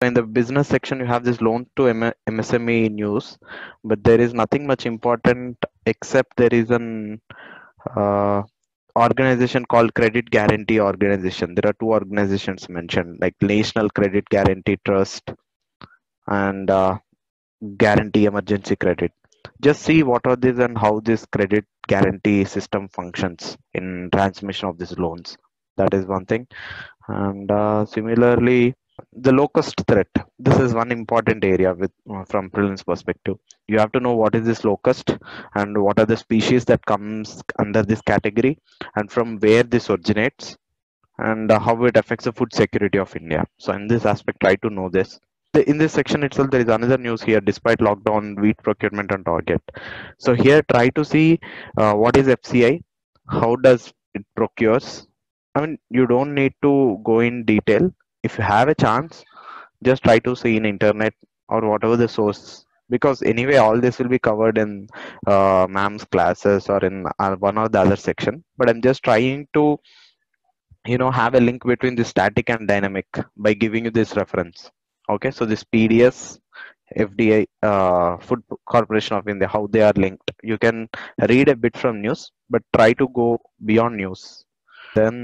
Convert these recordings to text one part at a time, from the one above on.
in the business section, you have this loan to MSME news, but there is nothing much important except there is an uh, organization called Credit Guarantee Organization. There are two organizations mentioned, like National Credit Guarantee Trust and Guarantee Emergency Credit. Just see what are these and how this credit guarantee system functions in transmission of these loans. That is one thing. And similarly, the locust threat. This is one important area with from prelims perspective. You have to know what is this locust and what are the species that comes under this category and from where this originates and how it affects the food security of India. So in this aspect, try to know this. In this section itself, there is another news here. Despite lockdown, wheat procurement on target. So here, try to see what is FCI, how does it procures. I mean, you don't need to go in detail. If you have a chance, just try to see in internet or whatever the source. Because anyway, all this will be covered in ma'am's classes or in one or the other section. But I'm just trying to have a link between the static and dynamic by giving you this reference. Okay, so this PDS, FDI, Food Corporation of India, how they are linked, you can read a bit from news but try to go beyond news. Then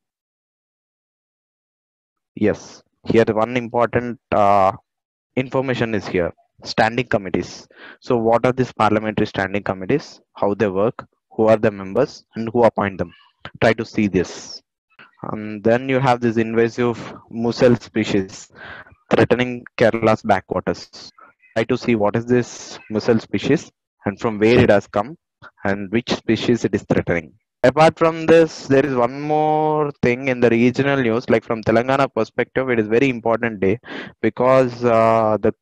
yes, here one important information is here: standing committees. So what are these parliamentary standing committees, how they work, who are the members and who appoint them? Try to see this. And then you have this invasive mussel species threatening Kerala's backwaters. Try to see what is this mussel species and from where it has come and which species it is threatening. Apart from this, there is one more thing in the regional news. Like from Telangana perspective, it is very important day because the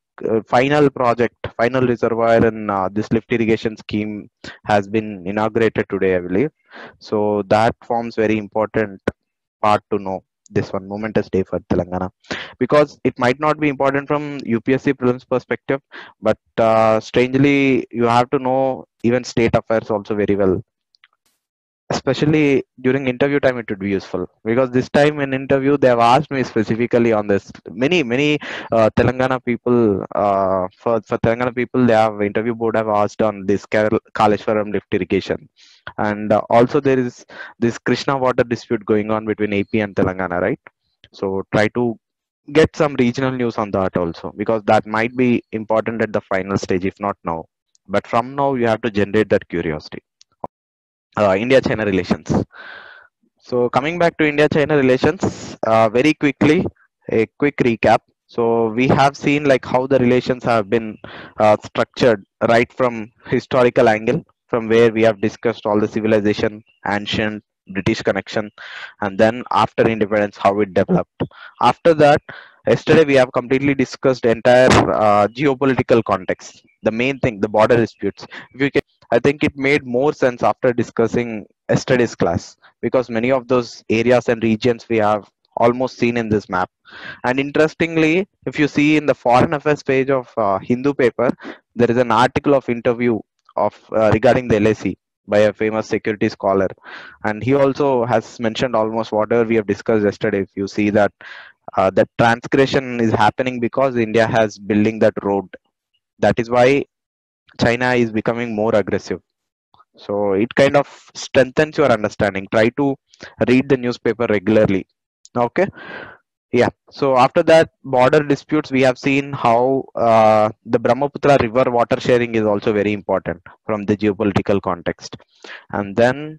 final reservoir in this lift irrigation scheme has been inaugurated today, I believe. So that forms very important part to know. This one momentous day for Telangana because it might not be important from UPSC prelims perspective, but strangely you have to know even state affairs also very well. Especially during interview time, it would be useful because this time in interview they have asked me specifically on this. Many Telangana people for Telangana people, they have interview board have asked on this Kaleshwaram lift irrigation, and also there is this Krishna water dispute going on between AP and Telangana, right? So try to get some regional news on that also because that might be important at the final stage, if not now. But from now, you have to generate that curiosity. India-China relations. So coming back to India-China relations, very quickly, a quick recap. So we have seen like how the relations have been structured right from historical angle, from where we have discussed all the civilization, ancient British connection, and then after independence, how it developed. After that, yesterday we have completely discussed entire geopolitical context. The main thing, the border disputes. If you can, I think it made more sense after discussing yesterday's class because many of those areas and regions we have almost seen in this map. And interestingly, if you see in the foreign affairs page of Hindu paper, there is an article of interview of regarding the LAC by a famous security scholar, and he also has mentioned almost whatever we have discussed yesterday. If you see that the transgression is happening because India has building that road. That is why China is becoming more aggressive. So it kind of strengthens your understanding. Try to read the newspaper regularly. Okay. Yeah. So after that, border disputes, we have seen how the Brahmaputra river water sharing is also very important from the geopolitical context. And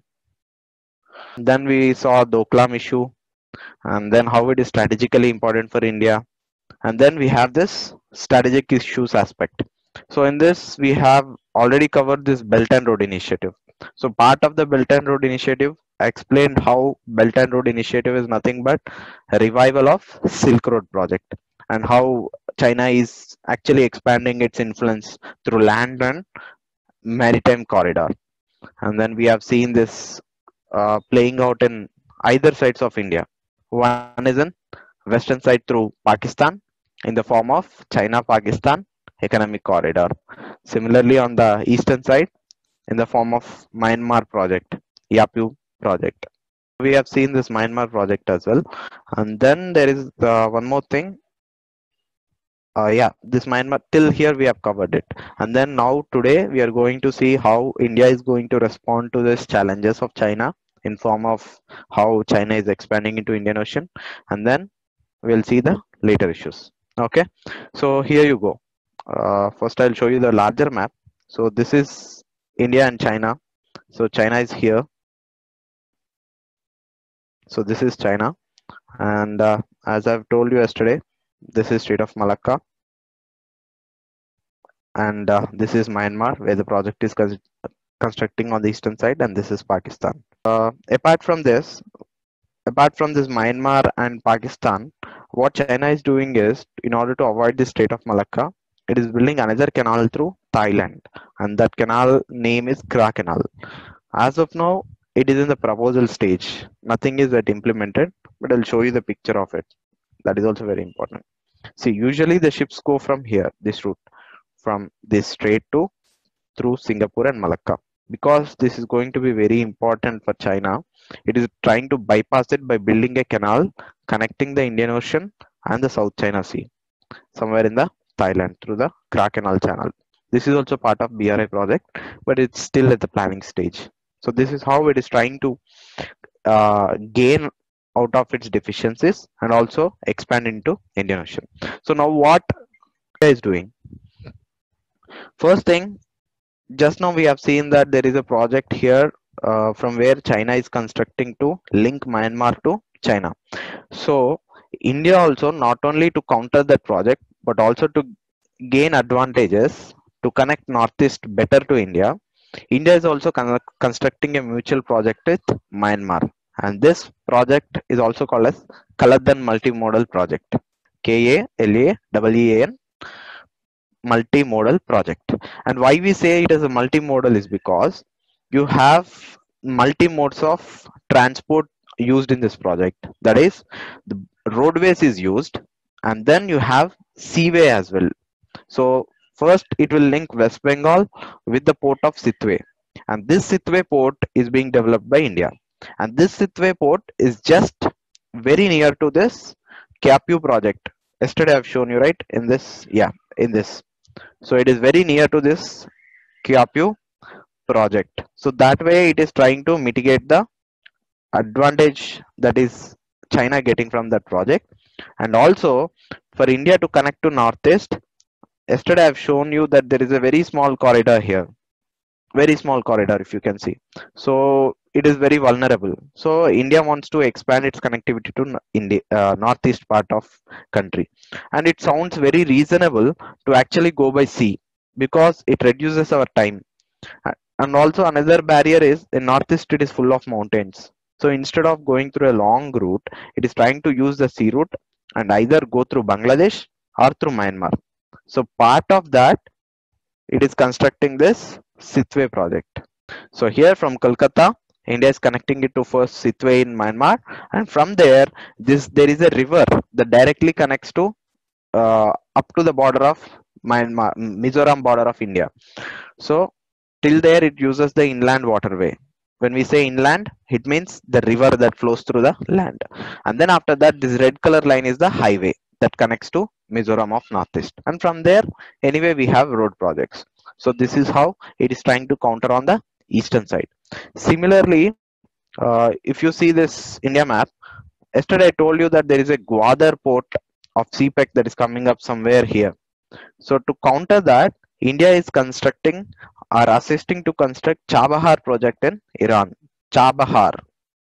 then we saw the Doklam issue, and then how it is strategically important for India. And then we have this strategic issues aspect. So in this, we have already covered this Belt and Road Initiative. So part of the Belt and Road Initiative, I explained how Belt and Road Initiative is nothing but a revival of Silk Road project and how China is actually expanding its influence through land and maritime corridor. And then we have seen this playing out in either sides of India. One is in western side through Pakistan in the form of China-Pakistan economic corridor. Similarly, on the eastern side in the form of Myanmar project, Yapu project. We have seen this Myanmar project as well. And then there is one more thing. Yeah, this Myanmar till here we have covered it, and then now today we are going to see how India is going to respond to these challenges of China in form of how China is expanding into Indian Ocean, and then we'll see the later issues. Okay, so here you go. First, I'll show you the larger map. So this is India and China. So China is here. So this is China, and as I've told you yesterday, this is Strait of Malacca, and this is Myanmar, where the project is constructing on the eastern side, and this is Pakistan. Apart from this Myanmar and Pakistan, what China is doing is, in order to avoid the Strait of Malacca, it is building another canal through Thailand, and that canal name is Kra Canal. As of now, it is in the proposal stage. Nothing is yet implemented, but I'll show you the picture of it. That is also very important. See, usually the ships go from here, this route, from this strait to through Singapore and Malacca. Because this is going to be very important for China, it is trying to bypass it by building a canal connecting the Indian Ocean and the South China Sea, somewhere in the Thailand through the Kra Canal channel. This is also part of BRI project, but it's still at the planning stage. So this is how it is trying to gain out of its deficiencies and also expand into Indian Ocean. So now what India is doing? First thing, just now we have seen that there is a project here from where China is constructing to link Myanmar to China. So India also, not only to counter that project, but also to gain advantages to connect Northeast better to India. India is also constructing a mutual project with Myanmar, and this project is also called as Kaladan Multimodal Project. KALAEEAN multimodal project. And why we say it is a multimodal is because you have multi modes of transport used in this project. That is, the roadways is used, and then you have seaway as well. So first it will link West Bengal with the port of Sitwe, and this Sitwe port is being developed by India, and this Sitwe port is just very near to this Kyapu project. Yesterday I've shown you, right, in this, yeah, in this. So it is very near to this Kyapu project. So that way it is trying to mitigate the advantage that is China getting from that project. And also for India to connect to Northeast, yesterday I've shown you that there is a very small corridor here. Very small corridor, if you can see. So it is very vulnerable. So India wants to expand its connectivity to India, northeast part of country, and it sounds very reasonable to actually go by sea because it reduces our time. And also another barrier is in northeast it is full of mountains. So instead of going through a long route, it is trying to use the sea route and either go through Bangladesh or through Myanmar. So part of that, it is constructing this Sitwe project. So here from Kolkata, India is connecting it to first Sitwe in Myanmar, and from there, there is a river that directly connects to up to the border of Myanmar, Mizoram border of India. So till there, it uses the inland waterway. When we say inland, it means the river that flows through the land. And then after that, this red color line is the highway that connects to Mizoram of Northeast. And from there, anyway, we have road projects. So this is how it is trying to counter on the eastern side. Similarly, if you see this India map, yesterday I told you that there is a Gwadar port of CPEC that is coming up somewhere here. So to counter that, India is constructing or assisting to construct Chabahar project in Iran. Chabahar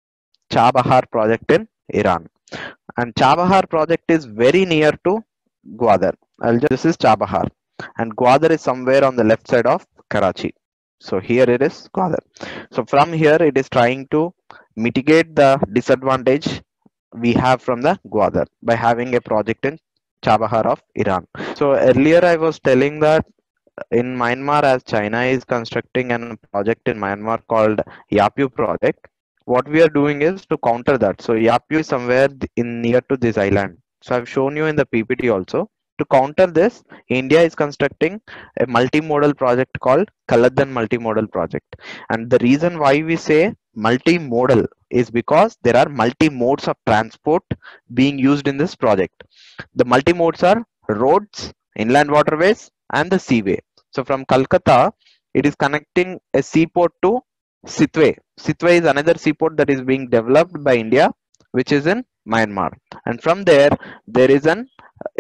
project in Iran. And Chabahar project is very near to Gwadar. This is Chabahar, and Gwadar is somewhere on the left side of Karachi. So here it is Gwadar. So from here it is trying to mitigate the disadvantage we have from the Gwadar by having a project in Chabahar of Iran. So earlier I was telling that in Myanmar, as China is constructing a project in Myanmar called Yapu project, what we are doing is to counter that. So Yapu is somewhere in near to this island. So I've shown you in the PPT also. To counter this, India is constructing a multimodal project called Kaladan Multimodal Project. And the reason why we say multimodal is because there are multi modes of transport being used in this project. The multi modes are roads, inland waterways and the seaway. So from Calcutta, it is connecting a seaport to Sitwe. Sitwe is another seaport that is being developed by India, which is in Myanmar. And from there, there is an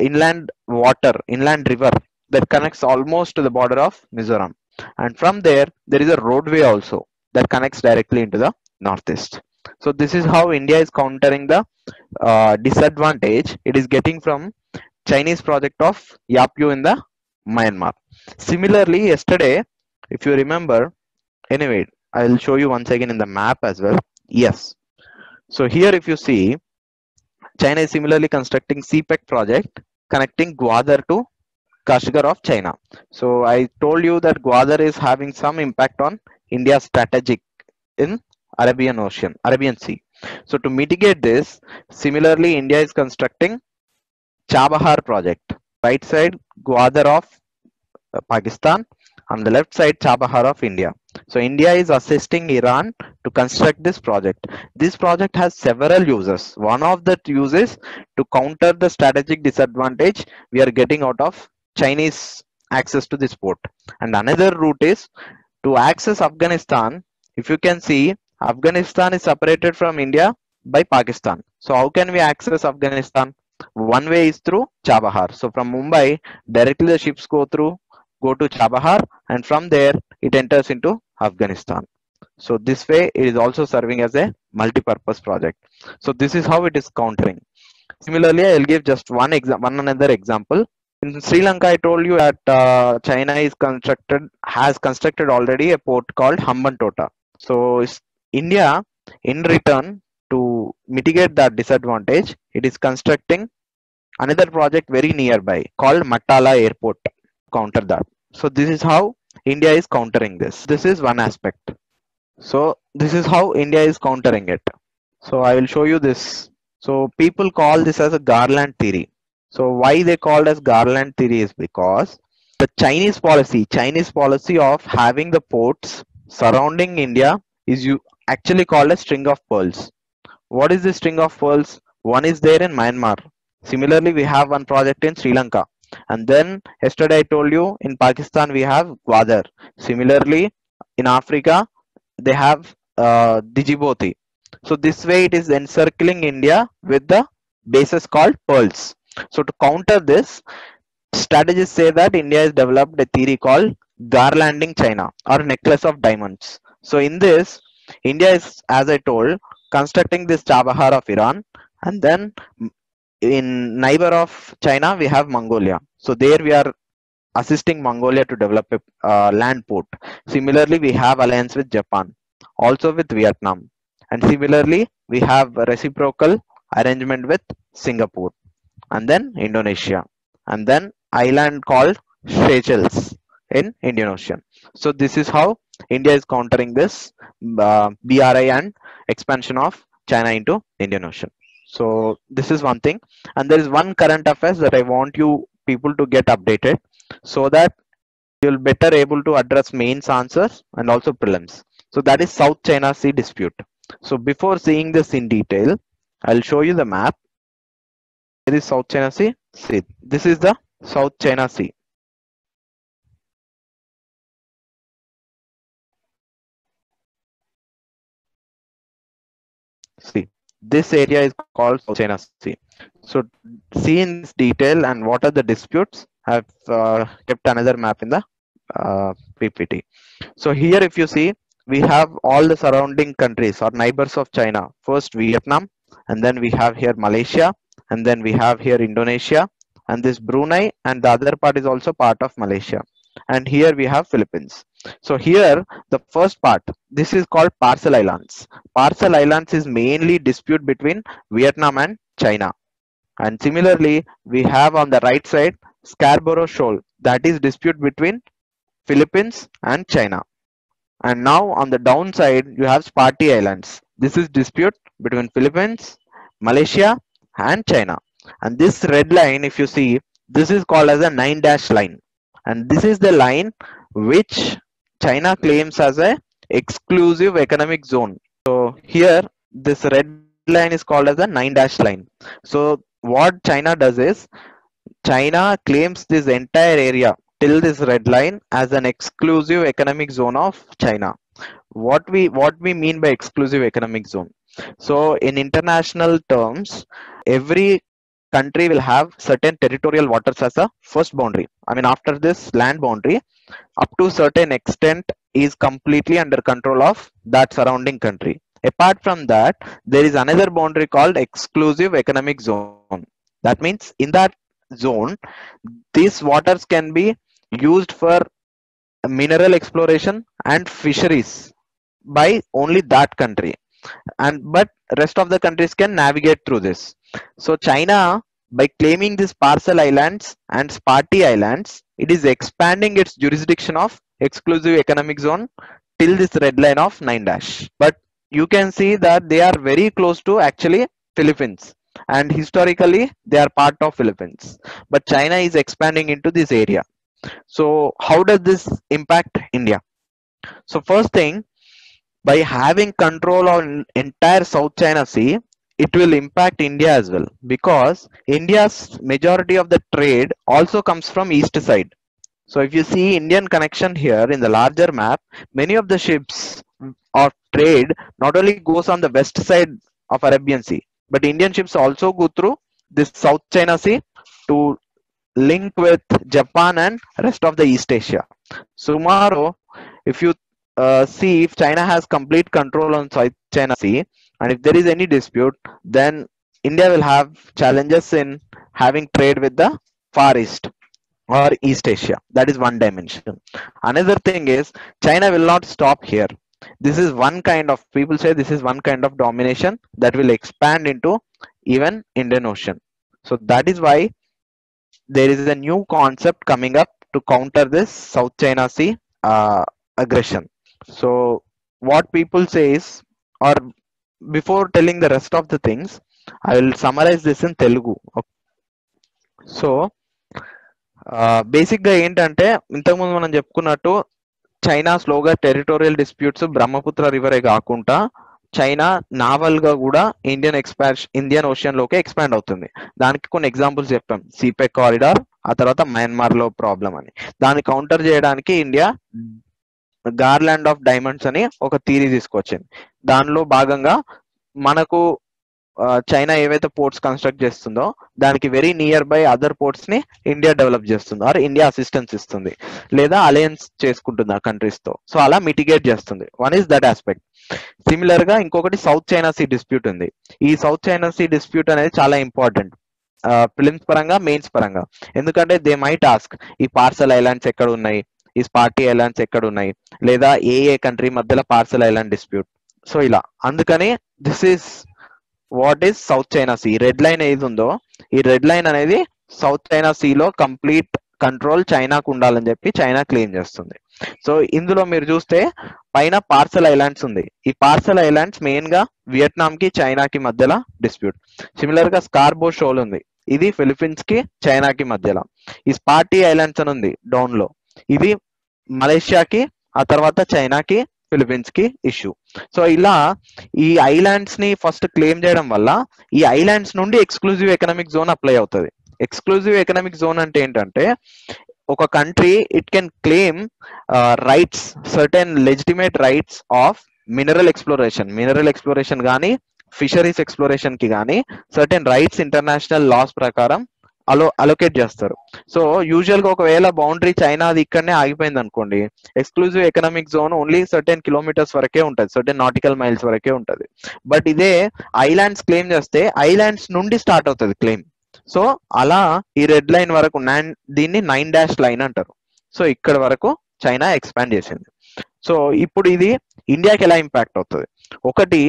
inland river that connects almost to the border of Mizoram. And from there, there is a roadway also that connects directly into the northeast. So this is how India is countering the disadvantage it is getting from Chinese project of Yapyu in the Myanmar. Similarly, yesterday, if you remember, anyway, I'll show you once again in the map as well. Yes. So here, if you see, China is similarly constructing CPEC project connecting Gwadar to Kashgar of China. So I told you that Gwadar is having some impact on India's strategic in Arabian Sea. So to mitigate this, similarly, India is constructing Chabahar project. Right side, Gwadar of Pakistan. On the left side, Chabahar of India. So India is assisting Iran to construct this project. This project has several uses. One of the uses to counter the strategic disadvantage we are getting out of Chinese access to this port. And another route is to access Afghanistan. If you can see, Afghanistan is separated from India by Pakistan. So how can we access Afghanistan? One way is through Chabahar. So from Mumbai, directly the ships go to Chabahar, and from there it enters into Afghanistan. So this way it is also serving as a multi-purpose project. So this is how it is countering. Similarly, I'll give just one another example. In Sri Lanka, I told you that China has constructed already a port called Hambantota. So India, in return to mitigate that disadvantage, it is constructing another project very nearby called Matala Airport. Counter that. So this is how India is countering this. This is one aspect. So this is how India is countering it. So I will show you this. So people call this as a Garland theory. So why they called as Garland theory is because the Chinese policy of having the ports surrounding India is actually called a string of pearls. What is the string of pearls? One is there in Myanmar. Similarly, we have one project in Sri Lanka. And then yesterday I told you in Pakistan we have Gwadar. Similarly, in Africa they have Djibouti. So this way it is encircling India with the bases called pearls. So to counter this, strategists say that India has developed a theory called garlanding China or necklace of diamonds. So in this, India is, as I told, constructing this Chabahar of Iran, and then in neighbor of China we have Mongolia. So there we are assisting Mongolia to develop a land port. Similarly, we have alliance with Japan, also with Vietnam, and similarly we have a reciprocal arrangement with Singapore, and then Indonesia, and then island called Seychelles in Indian Ocean. So this is how India is countering this BRI and expansion of China into Indian Ocean. So this is one thing, and there is one current affairs that I want you people to get updated so that you'll better able to address mains answers and also prelims. So that is South China Sea dispute. So before seeing this in detail, I'll show you the map. Here is South China Sea. See, this is the South China Sea. See, this area is called South China Sea. So see in this detail and what are the disputes. I've kept another map in the PPT. So here if you see, we have all the surrounding countries or neighbors of China. First Vietnam, and then we have here Malaysia, and then we have here Indonesia, and this Brunei, and the other part is also part of Malaysia. And here we have Philippines. So here the first part, this is called Parcel Islands. Parcel Islands is mainly dispute between Vietnam and China. And similarly, we have on the right side Scarborough Shoal, that is dispute between Philippines and China. And now on the downside, you have Spratly Islands. This is dispute between Philippines, Malaysia, and China. And this red line, if you see, this is called as a 9-dash line. And this is the line which China claims as a exclusive economic zone. So here, this red line is called as a 9-dash line. So what China does is, China claims this entire area till this red line as an exclusive economic zone of China. What we mean by exclusive economic zone? So in international terms, every country will have certain territorial waters as a first boundary. I mean, after this land boundary, up to certain extent is completely under control of that surrounding country. Apart from that, there is another boundary called exclusive economic zone. That means in that zone, these waters can be used for mineral exploration and fisheries by only that country, and but rest of the countries can navigate through this. So China, by claiming these parcel islands and Spratly islands, it is expanding its jurisdiction of exclusive economic zone till this red line of 9 dash. But you can see that they are very close to actually Philippines, and historically they are part of Philippines, but China is expanding into this area. So how does this impact India? So first thing, by having control on entire South China Sea, it will impact India as well, because India's majority of the trade also comes from east side. So if you see Indian connection here in the larger map, many of the ships of trade not only goes on the west side of Arabian Sea, but Indian ships also go through this South China Sea to link with Japan and rest of the East Asia. Tomorrow, if you see, if China has complete control on South China Sea, and if there is any dispute, then India will have challenges in having trade with the Far East or East Asia. That is one dimension. Another thing is, China will not stop here. This is one kind of, people say this is one kind of domination that will expand into even Indian Ocean. So that is why there is a new concept coming up to counter this South China Sea aggression. So what people say is, or before telling the rest of the things, I will summarize this in Telugu. So బేసిక్గా ఏంటంటే, ఇంతకుముందు మనం చెప్పుకున్నట్టు China స్లోగా territorial disputes Brahmaputra రివరే కాకుండా China naval గా కూడా Indian ocean లోకి ఎక్స్పాండ్ అవుతుంది. దానికి కొన్ని ఎగ్జాంపుల్స్ చెప్పాం, సిపెక్ కారిడార్, ఆ తర్వాత మయన్మార్ లో ప్రాబ్లం అని. దాన్ని కౌంటర్ చేయడానికి ఇండియా గార్లాండ్ ఆఫ్ డైమండ్స్ అని ఒక థియరీ తీసుకొచ్చింది. దానిలో భాగంగా మనకు చైనా ఏవైతే పోర్ట్స్ కన్స్ట్రక్ట్ చేస్తుందో దానికి very near by other ports ని ఇండియా డెవలప్ చేస్తుంది, ఆర్ ఇండియా అసిస్టెన్స్ ఇస్తుంది, లేదా అలయన్స్ చేసుకుంటుంది ఆ కంట్రీస్ తో. సో అలా మిటిగేట్ చేస్తుంది. One is that aspect. Similar గా ఇంకొకటి సౌత్ చైనా సీ డిస్ప్యూట్ ఉంది. ఈ సౌత్ చైనా సీ డిస్ప్యూట్ అనేది చాలా ఇంపార్టెంట్ ఫిలిమ్స్ పరంగా, మెయిన్స్ పరంగా. ఎందుకంటే దే మైట్ ఆస్క్, ఈ పార్సల్ ఐలాండ్స్ ఎక్కడ ఉన్నాయి, ఈ స్పార్టీ ఐలాండ్స్ ఎక్కడ ఉన్నాయి, లేదా ఏ కంట్రీ మధ్యలో పార్సల్ ఐలాండ్ డిస్ప్యూట్. సో ఇలా, అందుకని this is what is south China sea. Red line ఏది ఉందో, ఈ రెడ్ లైన్ అనేది సౌత్ చైనా సీలో కంప్లీట్ కంట్రోల్ చైనాకు ఉండాలని చెప్పి చైనా క్లెయిమ్ చేస్తుంది. సో ఇందులో మీరు చూస్తే పైన పార్సల్ ఐలాండ్స్ ఉంది. ఈ పార్సల్ ఐలాండ్స్ మెయిన్ గా వియట్నాం కి చైనాకి మధ్యలో డిస్ప్యూట్. సిమిలర్ గా స్కార్బో షోల్ ఉంది, ఇది ఫిలిప్పీన్స్ కి చైనాకి మధ్యలో. ఈ స్పార్టీ ఐలాండ్స్ అని ఉంది డౌన్ లో, ఇది మలేషియాకి, ఆ తర్వాత చైనాకి, ఫిలిప్పీన్స్ కి ఇష్యూ. సో ఇలా ఈ ఐలాండ్స్ ని ఫస్ట్ క్లెయిమ్ చేయడం వల్ల ఈ ఐలాండ్స్ నుండి ఎక్స్క్లూజివ్ ఎకనామిక్ జోన్ అప్లై అవుతుంది. ఎక్స్క్లూజివ్ ఎకనామిక్ జోన్ అంటే ఏంటంటే, ఒక country it can claim rights, certain legitimate rights of mineral exploration కానీ ఫిషరీస్ ఎక్స్ప్లోరేషన్ కి కానీ సర్టెన్ రైట్స్ ఇంటర్నేషనల్ లాస్ ప్రకారం అలొకేట్ చేస్తారు. సో యూజువల్ గా ఒకవేళ బౌండరీ చైనాది ఇక్కడనే ఆగిపోయింది అనుకోండి, exclusive economic zone only certain kilometres వరకే ఉంటుంది, సర్టెన్ నాటికల్ మైల్స్ వరకే ఉంటుంది. బట్ ఇదే ఐలాండ్స్ క్లెయిమ్ చేస్తే ఐలాండ్స్ నుండి స్టార్ట్ అవుతుంది క్లెయిమ్. సో అలా ఈ రెడ్ లైన్ వరకు, దీన్ని 9 డాష్ లైన్ అంటారు. సో ఇక్కడ వరకు చైనా ఎక్స్పాండ్ చేసింది. సో ఇప్పుడు ఇది ఇండియాకి ఎలా ఇంపాక్ట్ అవుతుంది? ఒకటి,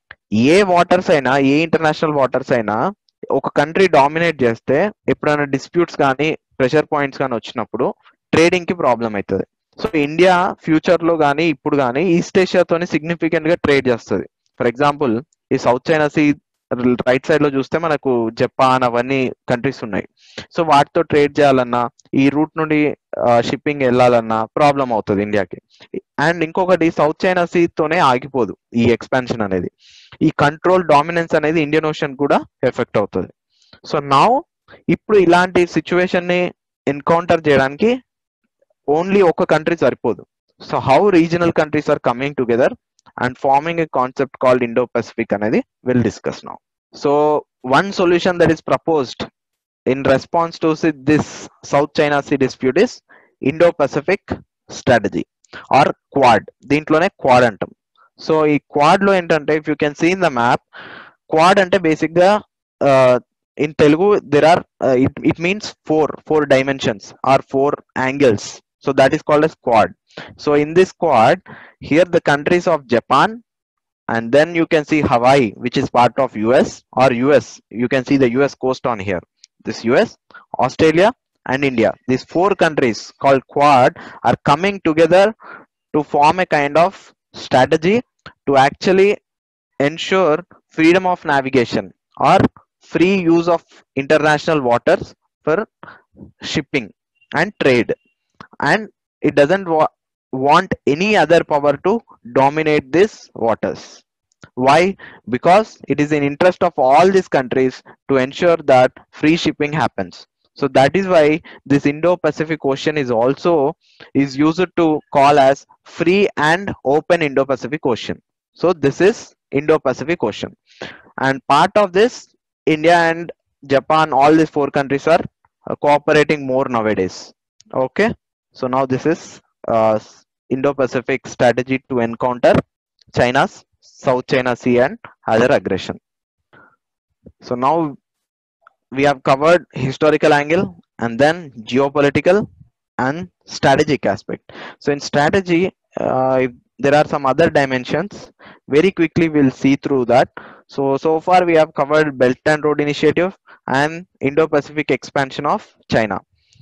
ఏ వాటర్స్ అయినా, ఏ ఇంటర్నేషనల్ వాటర్స్ అయినా ఒక కంట్రీ డామినేట్ చేస్తే ఎప్పుడైనా డిస్ప్యూట్స్ కానీ ప్రెషర్ పాయింట్స్ కానీ వచ్చినప్పుడు ట్రేడింగ్ కి ప్రాబ్లం అవుతుంది. సో ఇండియా ఫ్యూచర్ లో కానీ ఇప్పుడు కానీ ఈస్ట్ ఏషియాతోని సిగ్నిఫికెంట్ గా ట్రేడ్ చేస్తుంది. ఫర్ ఎగ్జాంపుల్, ఈ south China sea right side లో చూస్తే మనకు జపాన్ అవన్నీ కంట్రీస్ ఉన్నాయి. సో వాటితో ట్రేడ్ చేయాలన్నా, ఈ రూట్ నుండి షిప్పింగ్ వెళ్ళాలన్నా ప్రాబ్లం అవుతుంది ఇండియాకి. అండ్ ఇంకొకటి, సౌత్ చైనా సీ తోనే ఆగిపోదు ఈ ఎక్స్పాన్షన్ అనేది. ఈ కంట్రోల్ డామినెన్స్ అనేది ఇండియన్ ఓషన్ కూడా ఎఫెక్ట్ అవుతుంది. సో నౌ ఇప్పుడు ఇలాంటి సిచ్యువేషన్ ని ఎన్కౌంటర్ చేయడానికి ఓన్లీ ఒక కంట్రీ సరిపోదు. So how regional countries are coming together and forming a concept called Indo Pacific అనేది will discuss now. So one solution that is proposed in response to this South China Sea dispute is Indo-Pacific strategy or Quad. దీంట్లోనే quad అంటాం. సో ఈ quad లో ఏంటంటే if you can see in the map, quad అంటే basic గా in Telugu there are it means four dimensions or four angles. So that is called as quad. So in this quad, here the countries of Japan, and then you can see Hawaii, which is part of US, or US, you can see the US coast on here. This US, Australia and India, these four countries called Quad are coming together to form a kind of strategy to actually ensure freedom of navigation or free use of international waters for shipping and trade, and it doesn't want any other power to dominate these waters. Why? Because it is in interest of all these countries to ensure that free shipping happens. So that is why this Indo-Pacific Ocean is also used to call as free and open Indo-Pacific Ocean. So this is Indo-Pacific Ocean, and part of this, India and Japan, all these four countries are cooperating more nowadays. Okay, so now this is Indo-Pacific strategy to encounter China's South China Sea and other aggression. So now we have covered historical angle and then geopolitical and strategic aspect. So in strategy, if there are some other dimensions, very quickly we'll see through that. So far we have covered Belt and Road Initiative and Indo-Pacific expansion of China.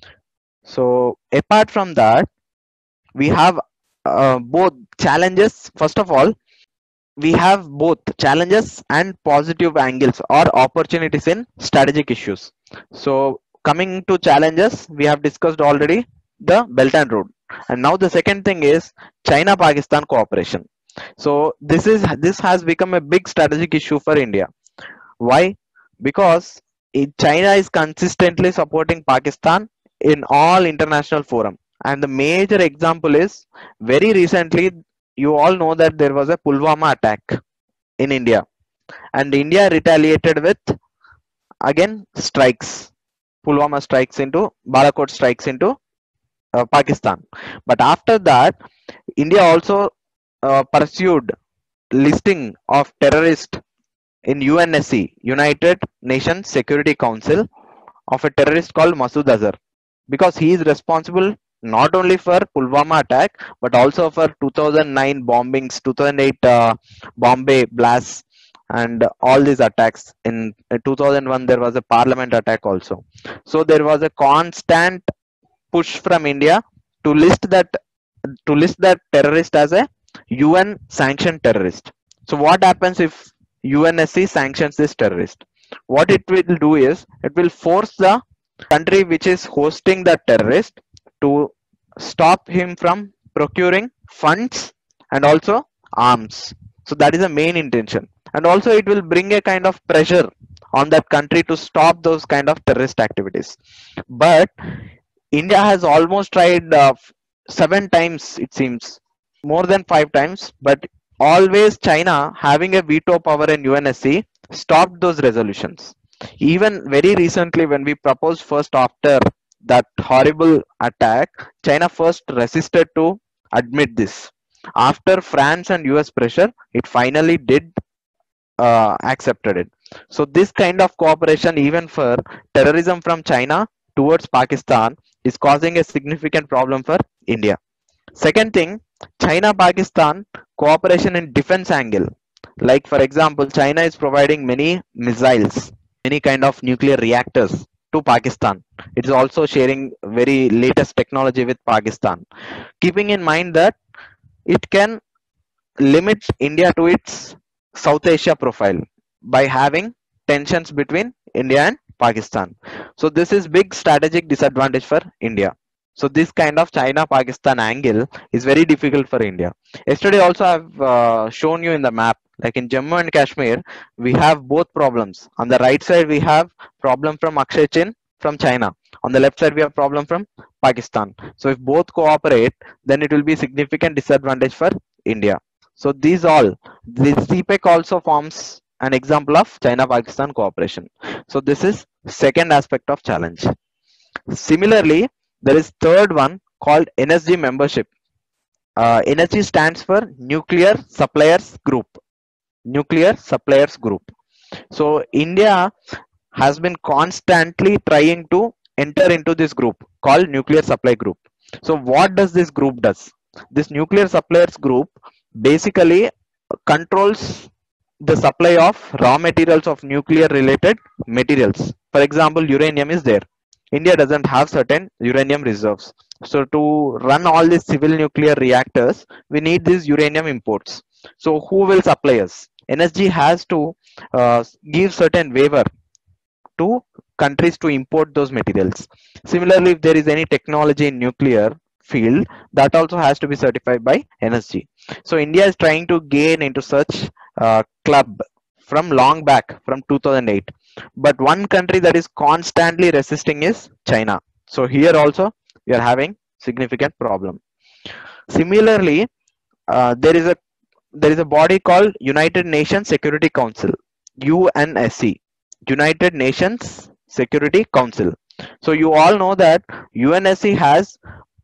So apart from that, we have both challenges. First of all, we have both challenges and positive angles or opportunities in strategic issues. So coming to challenges, we have discussed already the Belt and Road, and now the second thing is China Pakistan cooperation. So this has become a big strategic issue for India. Why? Because China is consistently supporting Pakistan in all international forum, and the major example is very recently, you all know that there was a Pulwama attack in India, and India retaliated with again strikes, Pulwama strikes into Balakot strikes into Pakistan. But after that, India also pursued listing of terrorists in UNSC, United Nations Security Council, of a terrorist called Masood Azhar, because he is responsible not only for Pulwama attack but also for 2009 bombings, 2008 Bombay blasts, and all these attacks. In 2001 there was a parliament attack also. So there was a constant push from India to list that terrorist as a UN sanctioned terrorist. So what happens if UNSC sanctions this terrorist? What it will do is it will force the country which is hosting the terrorist to stop him from procuring funds and also arms. So that is the main intention, and also it will bring a kind of pressure on that country to stop those kind of terrorist activities. But India has almost tried 7 times, it seems more than 5 times, but always China, having a veto power in UNSC, stopped those resolutions. Even very recently, when we proposed first after that horrible attack, China first resisted to admit this. After France and US pressure, it finally did accepted it. So this kind of cooperation, even for terrorism from China towards Pakistan, is causing a significant problem for India. Second thing, China Pakistan cooperation in defense angle. Like for example, China is providing many missiles, many kind of nuclear reactors to Pakistan. It is also sharing very latest technology with Pakistan, keeping in mind that it can limit India to its South Asia profile by having tensions between India and Pakistan. So this is big strategic disadvantage for India. So this kind of China Pakistan angle is very difficult for India. Yesterday also I've shown you in the map, like in Jammu and Kashmir, we have both problems. On the right side we have problem from Akshay Chin, from China. On the left side, we have problem from Pakistan. So if both cooperate, then it will be significant disadvantage for India. So these all, this CPEC also forms an example of China-Pakistan cooperation. So this is second aspect of challenge. Similarly, there is third one called NSG membership. NSG stands for Nuclear Suppliers Group. Nuclear Suppliers Group. So India has been constantly trying to enter into this group called Nuclear Supply Group. So what does this group does? This Nuclear Suppliers Group basically controls the supply of raw materials of nuclear related materials. For example, uranium is there. India doesn't have certain uranium reserves. So to run all these civil nuclear reactors, we need these uranium imports. So who will supply us? NSG has to give certain waiver to countries to import those materials. Similarly, if there is any technology in nuclear field, that also has to be certified by NSG. So India is trying to gain into such club from long back, from 2008. But one country that is constantly resisting is China. So here also we are having significant problem. Similarly, there is a body called United Nations Security Council, UNSC, United Nations Security Council. So you all know that UNSC has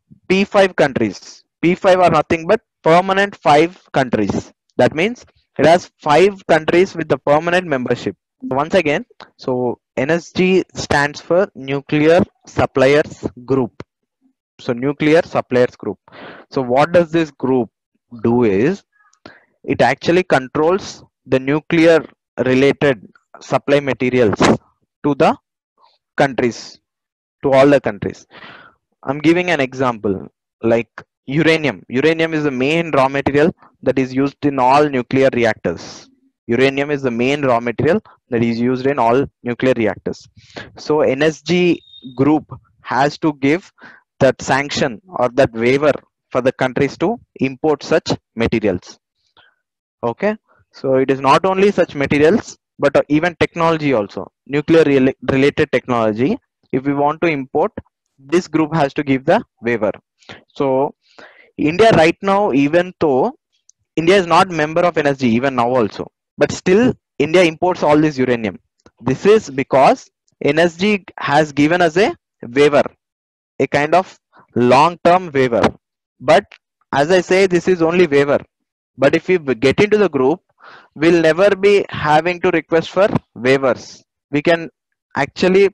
P5 countries. P5 are nothing but permanent 5 countries. That means it has 5 countries with the permanent membership. Once again, so NSG stands for Nuclear Suppliers Group. So Nuclear Suppliers Group. So what does this group do is, it actually controls the nuclear related supply materials to the countries, to all the countries. I'm giving an example like uranium. Uranium is the main raw material that is used in all nuclear reactors. Uranium is the main raw material that is used in all nuclear reactors. So NSG group has to give that sanction or that waiver for the countries to import such materials. Okay, so it is not only such materials, but even technology also, nuclear related technology. If we want to import, this group has to give the waiver. So India right now, even though India is not member of NSG even now also, but still India imports all this uranium. This is because NSG has given us a waiver, a kind of long-term waiver. But as I say, this is only waiver. But if we get into the group, we'll never be having to request for waivers. We can actually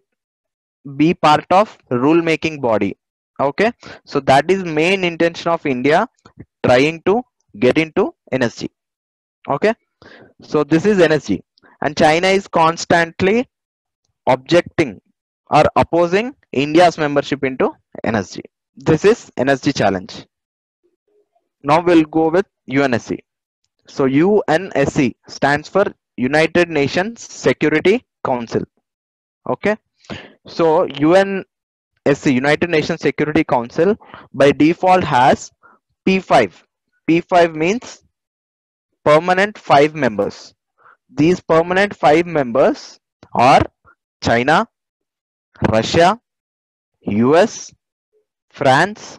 be part of rule making body. Okay, so that is main intention of India trying to get into NSG. Okay, so this is NSG, and China is constantly objecting or opposing India's membership into NSG. This is NSG challenge. Now we'll go with UNSC. So UNSC stands for United Nations Security Council. Okay, so UNSC, United Nations Security Council, by default has P5. P5 means permanent 5 members. These permanent 5 members are China, Russia, US, France,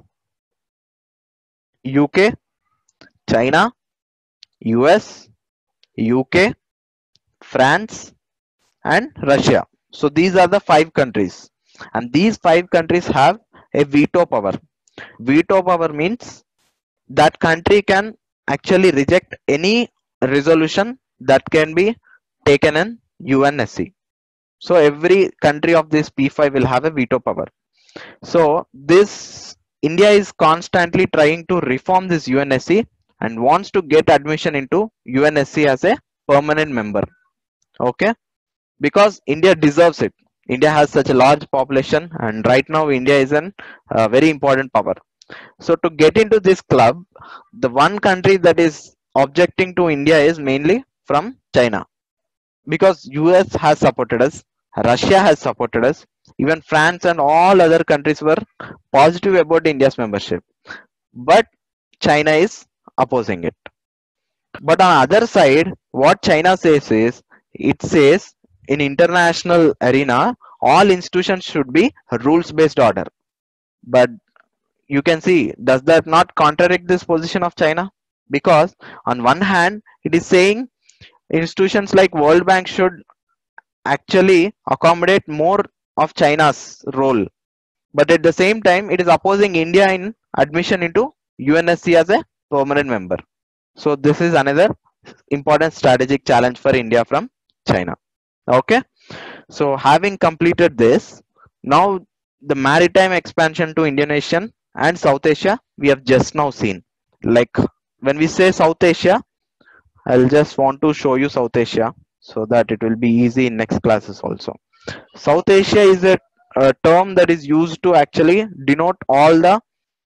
UK, China, US, UK, France, and Russia. So these are the 5 countries, and these 5 countries have a veto power. Veto power means that country can actually reject any resolution that can be taken in UNSC. So every country of this P5 will have a veto power. So this India is constantly trying to reform this UNSC and wants to get admission into UNSC as a permanent member. Okay, because India deserves it. India has such a large population, and right now India is a very important power. So to get into this club, the one country that is objecting to India is mainly from China, because US has supported us, Russia has supported us, even France and all other countries were positive about India's membership, but China is opposing it. But on other side, what China says is, it says in international arena, all institutions should be rules based order. But you can see, does that not contradict this position of China? Because on one hand it is saying institutions like World Bank should actually accommodate more of China's role, but at the same time it is opposing India in admission into UNSC as a permanent member. So this is another important strategic challenge for India from China. Okay, so having completed this, now the maritime expansion to Indian Ocean and South Asia we have just now seen. Like when we say South Asia, I'll just want to show you South Asia so that it will be easy in next classes also. South Asia is a term that is used to actually denote all the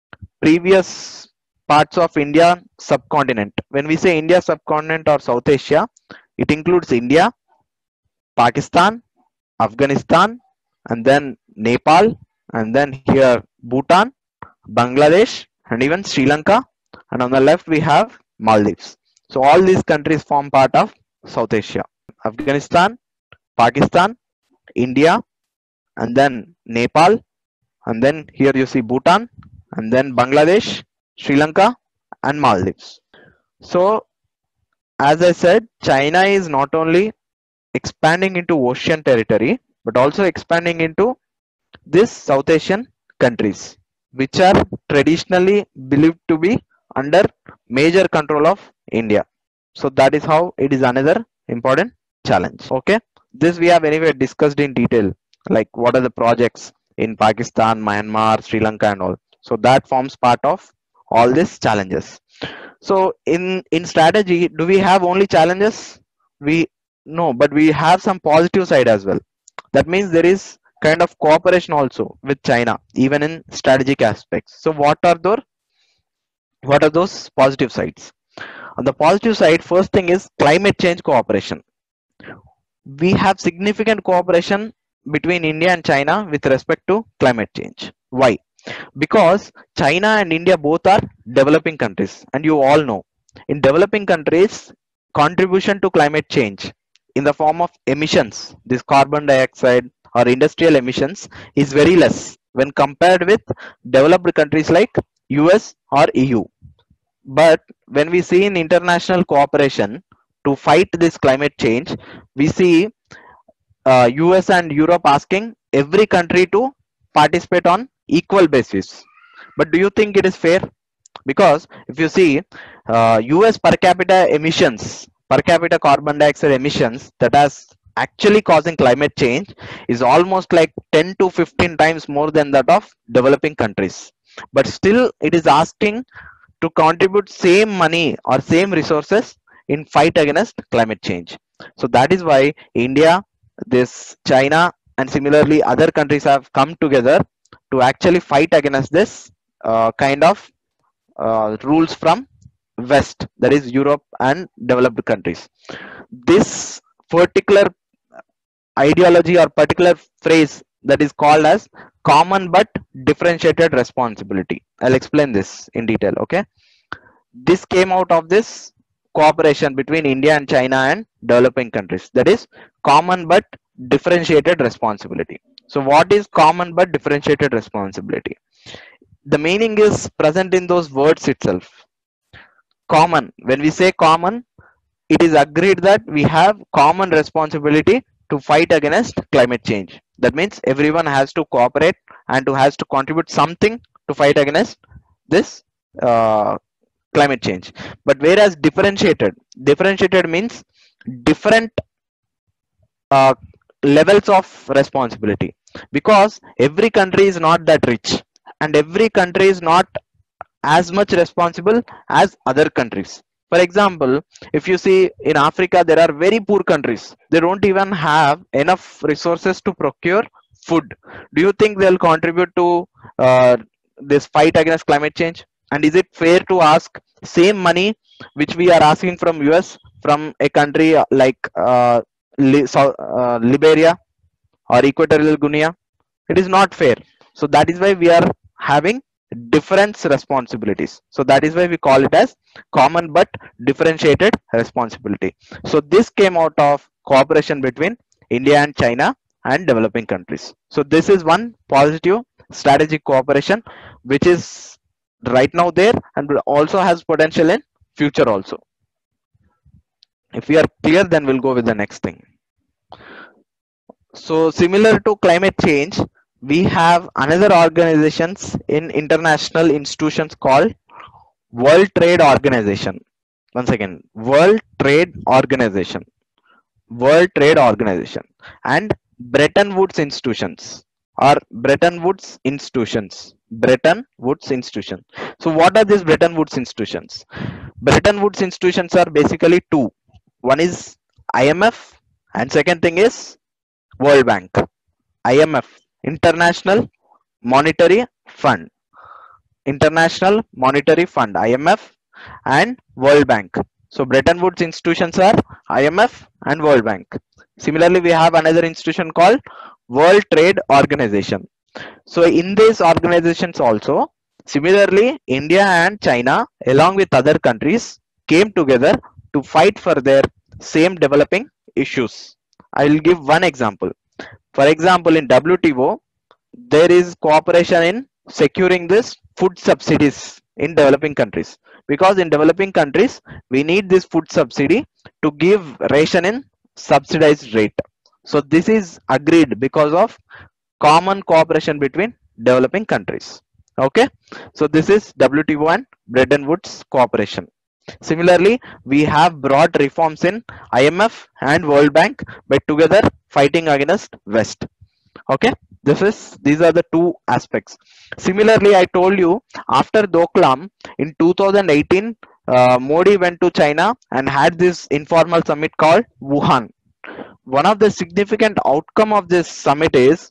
previous parts of India subcontinent. When we say India subcontinent or South Asia, it includes India, Pakistan, Afghanistan, and then Nepal, and then here Bhutan, Bangladesh, and even Sri Lanka. And on the left we have Maldives. So all these countries form part of South Asia. Afghanistan, Pakistan, India, and then Nepal, and then here you see Bhutan, and then Bangladesh, Sri Lanka, and Maldives. So as I said, China is not only expanding into ocean territory but also expanding into these South Asian countries, which are traditionally believed to be under major control of India. So that is how it is another important challenge. Okay, this we have anyway discussed in detail, like what are the projects in Pakistan, Myanmar, Sri Lanka, and all. So that forms part of all these challenges. So in strategy, do we have only challenges? We No, but we have some positive side as well. That means there is kind of cooperation also with China, even in strategic aspects. So what are those positive sides? On the positive side, first thing is climate change cooperation. We have significant cooperation between India and China with respect to climate change. Why? Because China and India both are developing countries, and you all know in developing countries, contribution to climate change in the form of emissions, this carbon dioxide or industrial emissions, is very less when compared with developed countries like US or EU. But when we see in international cooperation to fight this climate change, we see US and Europe asking every country to participate on equal basis. But do you think it is fair? Because if you see US per capita carbon dioxide emissions that has actually causing climate change is almost like 10 to 15 times more than that of developing countries. But still it is asking to contribute same money or same resources in fight against climate change. So that is why India, this China, and similarly other countries have come together to actually fight against this kind of rules from West, that is Europe and developed countries. This particular ideology or particular phrase that is called as common but differentiated responsibility. I'll explain this in detail. Okay, this came out of this cooperation between India and China and developing countries, that is common but differentiated responsibility. So what is common but differentiated responsibility? The meaning is present in those words itself. Common, when we say common, it is agreed that we have common responsibility to fight against climate change. That means everyone has to cooperate and to has to contribute something to fight against this climate change. But whereas differentiated means different uh, levels of responsibility, because every country is not that rich and every country is not as much responsible as other countries. For example, if you see in Africa, there are very poor countries. They don't even have enough resources to procure food. Do you think they'll contribute to this fight against climate change? And is it fair to ask same money which we are asking from US from a country like Liberia or Equatorial Guinea? It is not fair. So that is why we are having different responsibilities. So that is why we call it as common but differentiated responsibility. So this came out of cooperation between India and China and developing countries. So this is one positive strategic cooperation which is right now there and also has potential in future also. If we are clear, then we'll go with the next thing. So similar to climate change, we have another organizations in international institutions called World Trade Organization. Once again, World Trade Organization, and Bretton Woods institutions or Bretton Woods institutions. Bretton Woods institution. So what are these Bretton Woods institutions? Bretton Woods institutions are basically two. One is IMF and second thing is World Bank. IMF, International Monetary Fund. International Monetary Fund, IMF, and World Bank. So Bretton Woods institutions are IMF and World Bank. Similarly, we have another institution called World Trade Organization. So in these organizations also, similarly, India and China, along with other countries, came together to fight for their same developing issues. I will give one example. For example, in WTO, there is cooperation in securing this food subsidies in developing countries, because in developing countries we need this food subsidy to give ration in subsidized rate. So this is agreed because of common cooperation between developing countries. Okay, so this is WTO and Bretton Woods cooperation. Similarly, we have brought reforms in IMF and World Bank by together fighting against West. Okay, these are the two aspects. Similarly, I told you after Doklam in 2018, Modi went to China and had this informal summit called Wuhan. One of the significant outcome of this summit is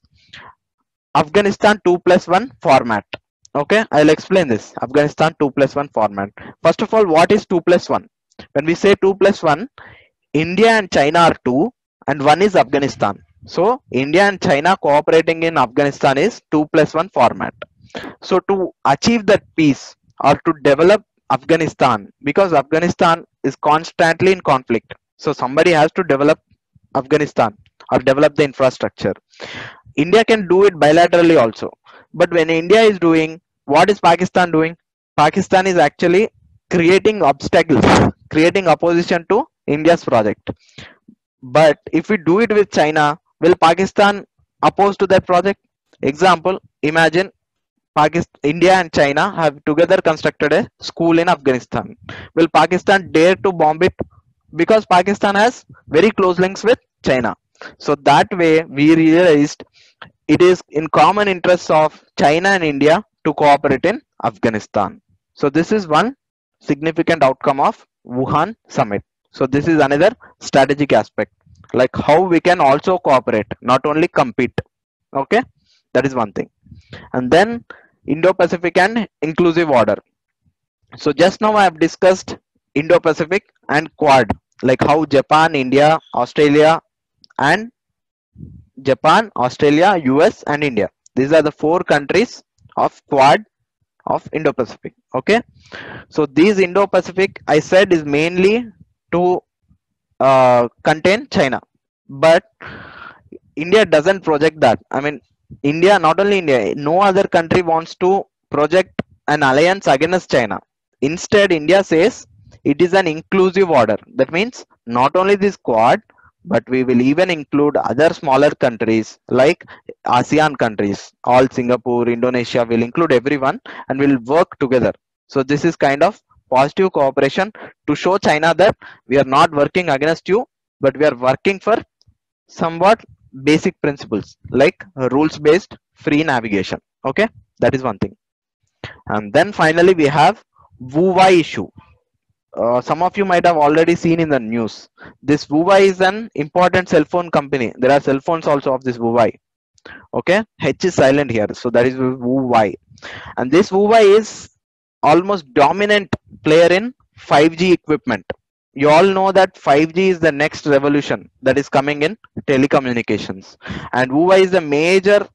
Afghanistan 2+1 format. Okay, I'll explain this Afghanistan 2+1 format. First of all, what is 2+1? When we say 2+1, India and China are two and one is Afghanistan. So India and China cooperating in Afghanistan is 2+1 format. So to achieve that peace or to develop Afghanistan, because Afghanistan is constantly in conflict, so somebody has to develop Afghanistan or develop the infrastructure. India can do it bilaterally also, but when India is doing, what is Pakistan doing? Pakistan is actually creating obstacles, creating opposition to India's project. But if we do it with China, will Pakistan oppose to that project? Example, imagine Pakistan, India and China have together constructed a school in Afghanistan. Will Pakistan dare to bomb it? Because Pakistan has very close links with China. So that way we realized it is in common interests of China and India to cooperate in Afghanistan. So this is one significant outcome of Wuhan summit. So this is another strategic aspect, like how we can also cooperate, not only compete. Okay, that is one thing. And then Indo-Pacific and inclusive order. So just now I have discussed Indo-Pacific and Quad, like how Japan, India, Australia, and Japan, Australia, US, and India. These are the four countries of Quad of Indo-Pacific. Okay, so these Indo-Pacific I said is mainly to contain China, but India doesn't project that. I mean, India, not only India, no other country wants to project an alliance against China. Instead, India says it is an inclusive order. That means not only this Quad, but we will even include other smaller countries like ASEAN countries. All Singapore, Indonesia will include everyone and will work together. So this is kind of positive cooperation to show China that we are not working against you, but we are working for somewhat basic principles like rules based free navigation. Okay, that is one thing. And then finally we have Huawei issue. Some of you might have already seen in the news. This Huawei is an important cell phone company. There are cell phones also of this Huawei. Okay, H is silent here, so that is Huawei. And this Huawei is almost dominant player in 5G equipment. You all know that 5G is the next revolution that is coming in telecommunications, and Huawei is a major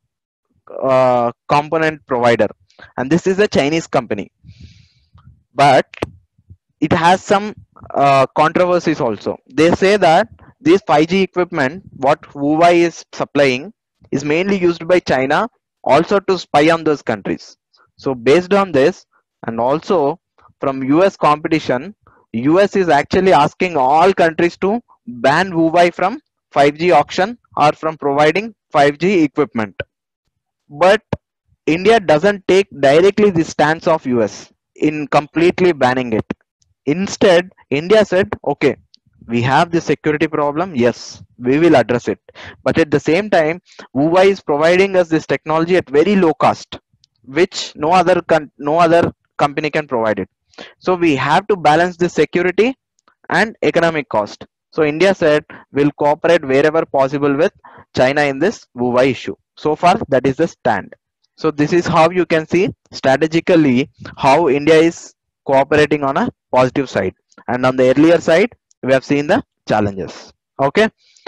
component provider, and this is a Chinese company. But it has some controversies also. They say that This 5G equipment, what Huawei is supplying, is mainly used by China also to spy on those countries. So based on this, and also from US competition, US is actually asking all countries to ban Huawei from 5G auction or from providing 5G equipment. But India doesn't take directly the stance of US in completely banning it. Instead, India said, okay, we have the security problem. Yes, we will address it. But at the same time, Huawei is providing us this technology at very low cost, which no other company can provide it. So we have to balance the security and economic cost. So India said we'll cooperate wherever possible with China in this Huawei issue. So far, that is the stand. So this is how you can see strategically how India is cooperating on a positive side, and on the earlier side we have seen the challenges. Okay,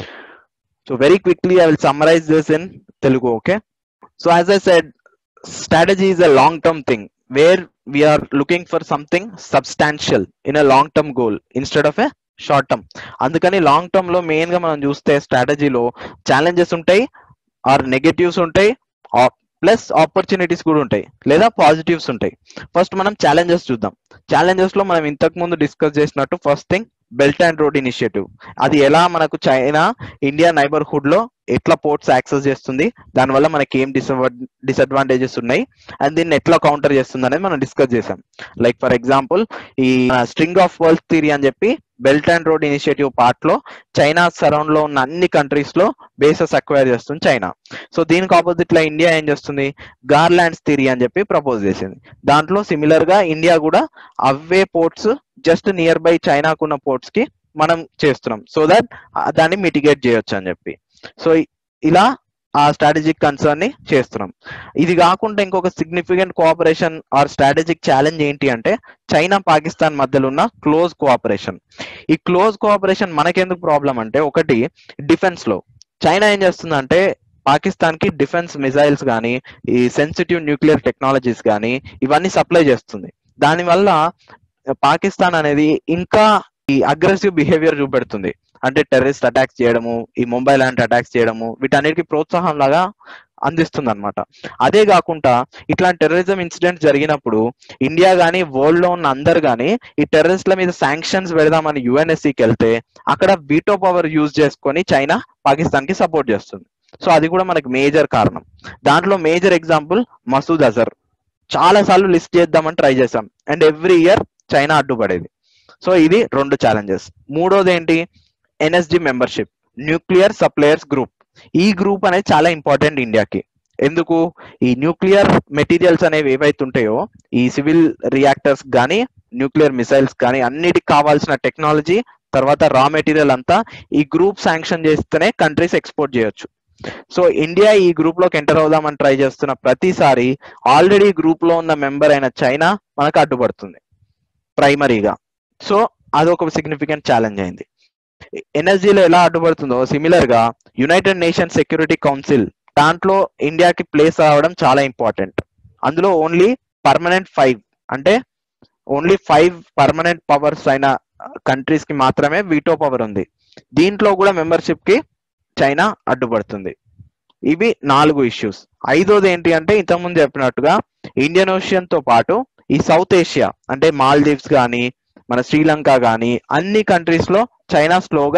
so very quickly I will summarize this in Telugu. Okay, so as I said, strategy is a long term thing where we are looking for something substantial in a long term goal instead of a short term. అందుకని long term లో main గా మనం చూస్తే స్ట్రాటజీలో challenges ఉంటాయి, or negatives ఉంటాయి, plus opportunities కూడా ఉంటాయి, లేదా పాజిటివ్స్ ఉంటాయి. ఫస్ట్ మనం ఛాలెంజెస్ చూద్దాం. ఛాలెంజెస్ లో మనం ఇంతకు ముందు డిస్కస్ చేసినట్టు first thing belt and road initiative. అది ఎలా మనకు చైనా ఇండియా నైబర్హుడ్ లో ఎట్లా పోర్ట్స్ యాక్సెస్ చేస్తుంది, దానివల్ల మనకి ఏం డిసడ్వాంటేజెస్ ఉన్నాయి, అండ్ దీన్ని ఎట్లా కౌంటర్ చేస్తుంది అనేది మనం డిస్కస్ చేసాం. లైక్ ఫర్ ఎగ్జాంపుల్ ఈ స్ట్రింగ్ ఆఫ్ వరల్డ్స్ థియరీ అని చెప్పి belt and road initiative part లో చైనా సరౌండ్ లో ఉన్న అన్ని కంట్రీస్ లో బేసెస్ అక్వైర్ చేస్తుంది చైనా. సో దీనికి ఆపోజిట్ లో ఇండియా ఏం చేస్తుంది, గార్లాండ్స్ థియరీ అని చెప్పి ప్రపోజ్ చేసింది. దాంట్లో సిమిలర్ గా ఇండియా కూడా అవే పోర్ట్స్ జస్ట్ నియర్ బై చైనాకున్న పోర్ట్స్ కి మనం చేస్తున్నాం, సో దట్ దాన్ని మిటిగేట్ చేయొచ్చు అని చెప్పి. సో ఇలా ఆ స్ట్రాటజిక్ కన్సర్న్ ని చేస్తున్నాం. ఇది కాకుండా ఇంకొక significant cooperation or strategic challenge ఏంటి అంటే చైనా పాకిస్తాన్ మధ్యలో ఉన్న క్లోజ్ కోఆపరేషన్. ఈ క్లోజ్ కోఆపరేషన్ మనకెందుకు ప్రాబ్లం అంటే, ఒకటి డిఫెన్స్ లో చైనా ఏం చేస్తుందంటే పాకిస్తాన్ కి డిఫెన్స్ మిసైల్స్ కానీ ఈ సెన్సిటివ్ న్యూక్లియర్ టెక్నాలజీస్ కానీ ఇవన్నీ సప్లై చేస్తుంది. దానివల్ల పాకిస్తాన్ అనేది ఇంకా ఈ అగ్రెసివ్ బిహేవియర్ చూపెడుతుంది. అంటే టెర్రరిస్ట్ అటాక్స్ చేయడము, ఈ ముంబై లాంటి అటాక్స్ చేయడము, వీటన్నిటికీ ప్రోత్సాహం లాగా అందిస్తుంది అనమాట. అదే కాకుండా ఇట్లాంటి టెర్రరిజం ఇన్సిడెంట్స్ జరిగినప్పుడు ఇండియా కానీ వరల్డ్ లో ఉన్న అందరు కానీ ఈ టెర్రరిస్ట్ల మీద శాంక్షన్స్ పెడదామని యుఎన్ఎస్సికి వెళ్తే అక్కడ వీటో పవర్ యూజ్ చేసుకొని చైనా పాకిస్తాన్ కి సపోర్ట్ చేస్తుంది. సో అది కూడా మనకి మేజర్ కారణం. దాంట్లో మేజర్ ఎగ్జాంపుల్ మసూద్ అజర్. చాలా సార్లు లిస్ట్ చేద్దామని ట్రై చేశాం అండ్ ఎవ్రీ ఇయర్ చైనా అడ్డుపడేది. సో ఇది రెండు ఛాలెంజెస్. మూడోది ఏంటి, NSG membership, nuclear suppliers group. ఈ గ్రూప్ అనేది చాలా ఇంపార్టెంట్ ఇండియాకి. ఎందుకు, ఈ న్యూక్లియర్ మెటీరియల్స్ అనేవి ఏవైతే ఉంటాయో ఈ సివిల్ రియాక్టర్స్ కానీ న్యూక్లియర్ మిసైల్స్ కానీ అన్నిటికి కావాల్సిన టెక్నాలజీ తర్వాత రా మెటీరియల్ అంతా ఈ గ్రూప్ శాంక్షన్ చేస్తేనే కంట్రీస్ ఎక్స్పోర్ట్ చేయొచ్చు. సో ఇండియా ఈ గ్రూప్ లోకి ఎంటర్ అవుదామని ట్రై చేస్తున్న ప్రతిసారి ఆల్రెడీ గ్రూప్ లో ఉన్న మెంబర్ అయిన చైనా మనకు అడ్డుపడుతుంది ప్రైమరీగా. సో అదొక సిగ్నిఫికెంట్ ఛాలెంజ్ అయింది. ఎనర్జీలో ఎలా అడ్డుపడుతుందో సిమిలర్ గా యునైటెడ్ నేషన్ సెక్యూరిటీ కౌన్సిల్ దాంట్లో ఇండియాకి ప్లేస్ రావడం చాలా ఇంపార్టెంట్. అందులో ఓన్లీ పర్మనెంట్ 5 అంటే ఓన్లీ 5 పర్మనెంట్ పవర్స్ అయిన కంట్రీస్ కి మాత్రమే వీటో పవర్ ఉంది. దీంట్లో కూడా మెంబర్షిప్ కి చైనా అడ్డుపడుతుంది. ఇవి 4 ఇష్యూస్. ఐదోది ఏంటి అంటే ఇంతకుముందు చెప్పినట్టుగా ఇండియన్ ఓషియన్ తో పాటు ఈ సౌత్ ఏషియా అంటే మాల్దీవ్స్ కానీ మన శ్రీలంక కానీ అన్ని కంట్రీస్ లో చైనా స్లోగా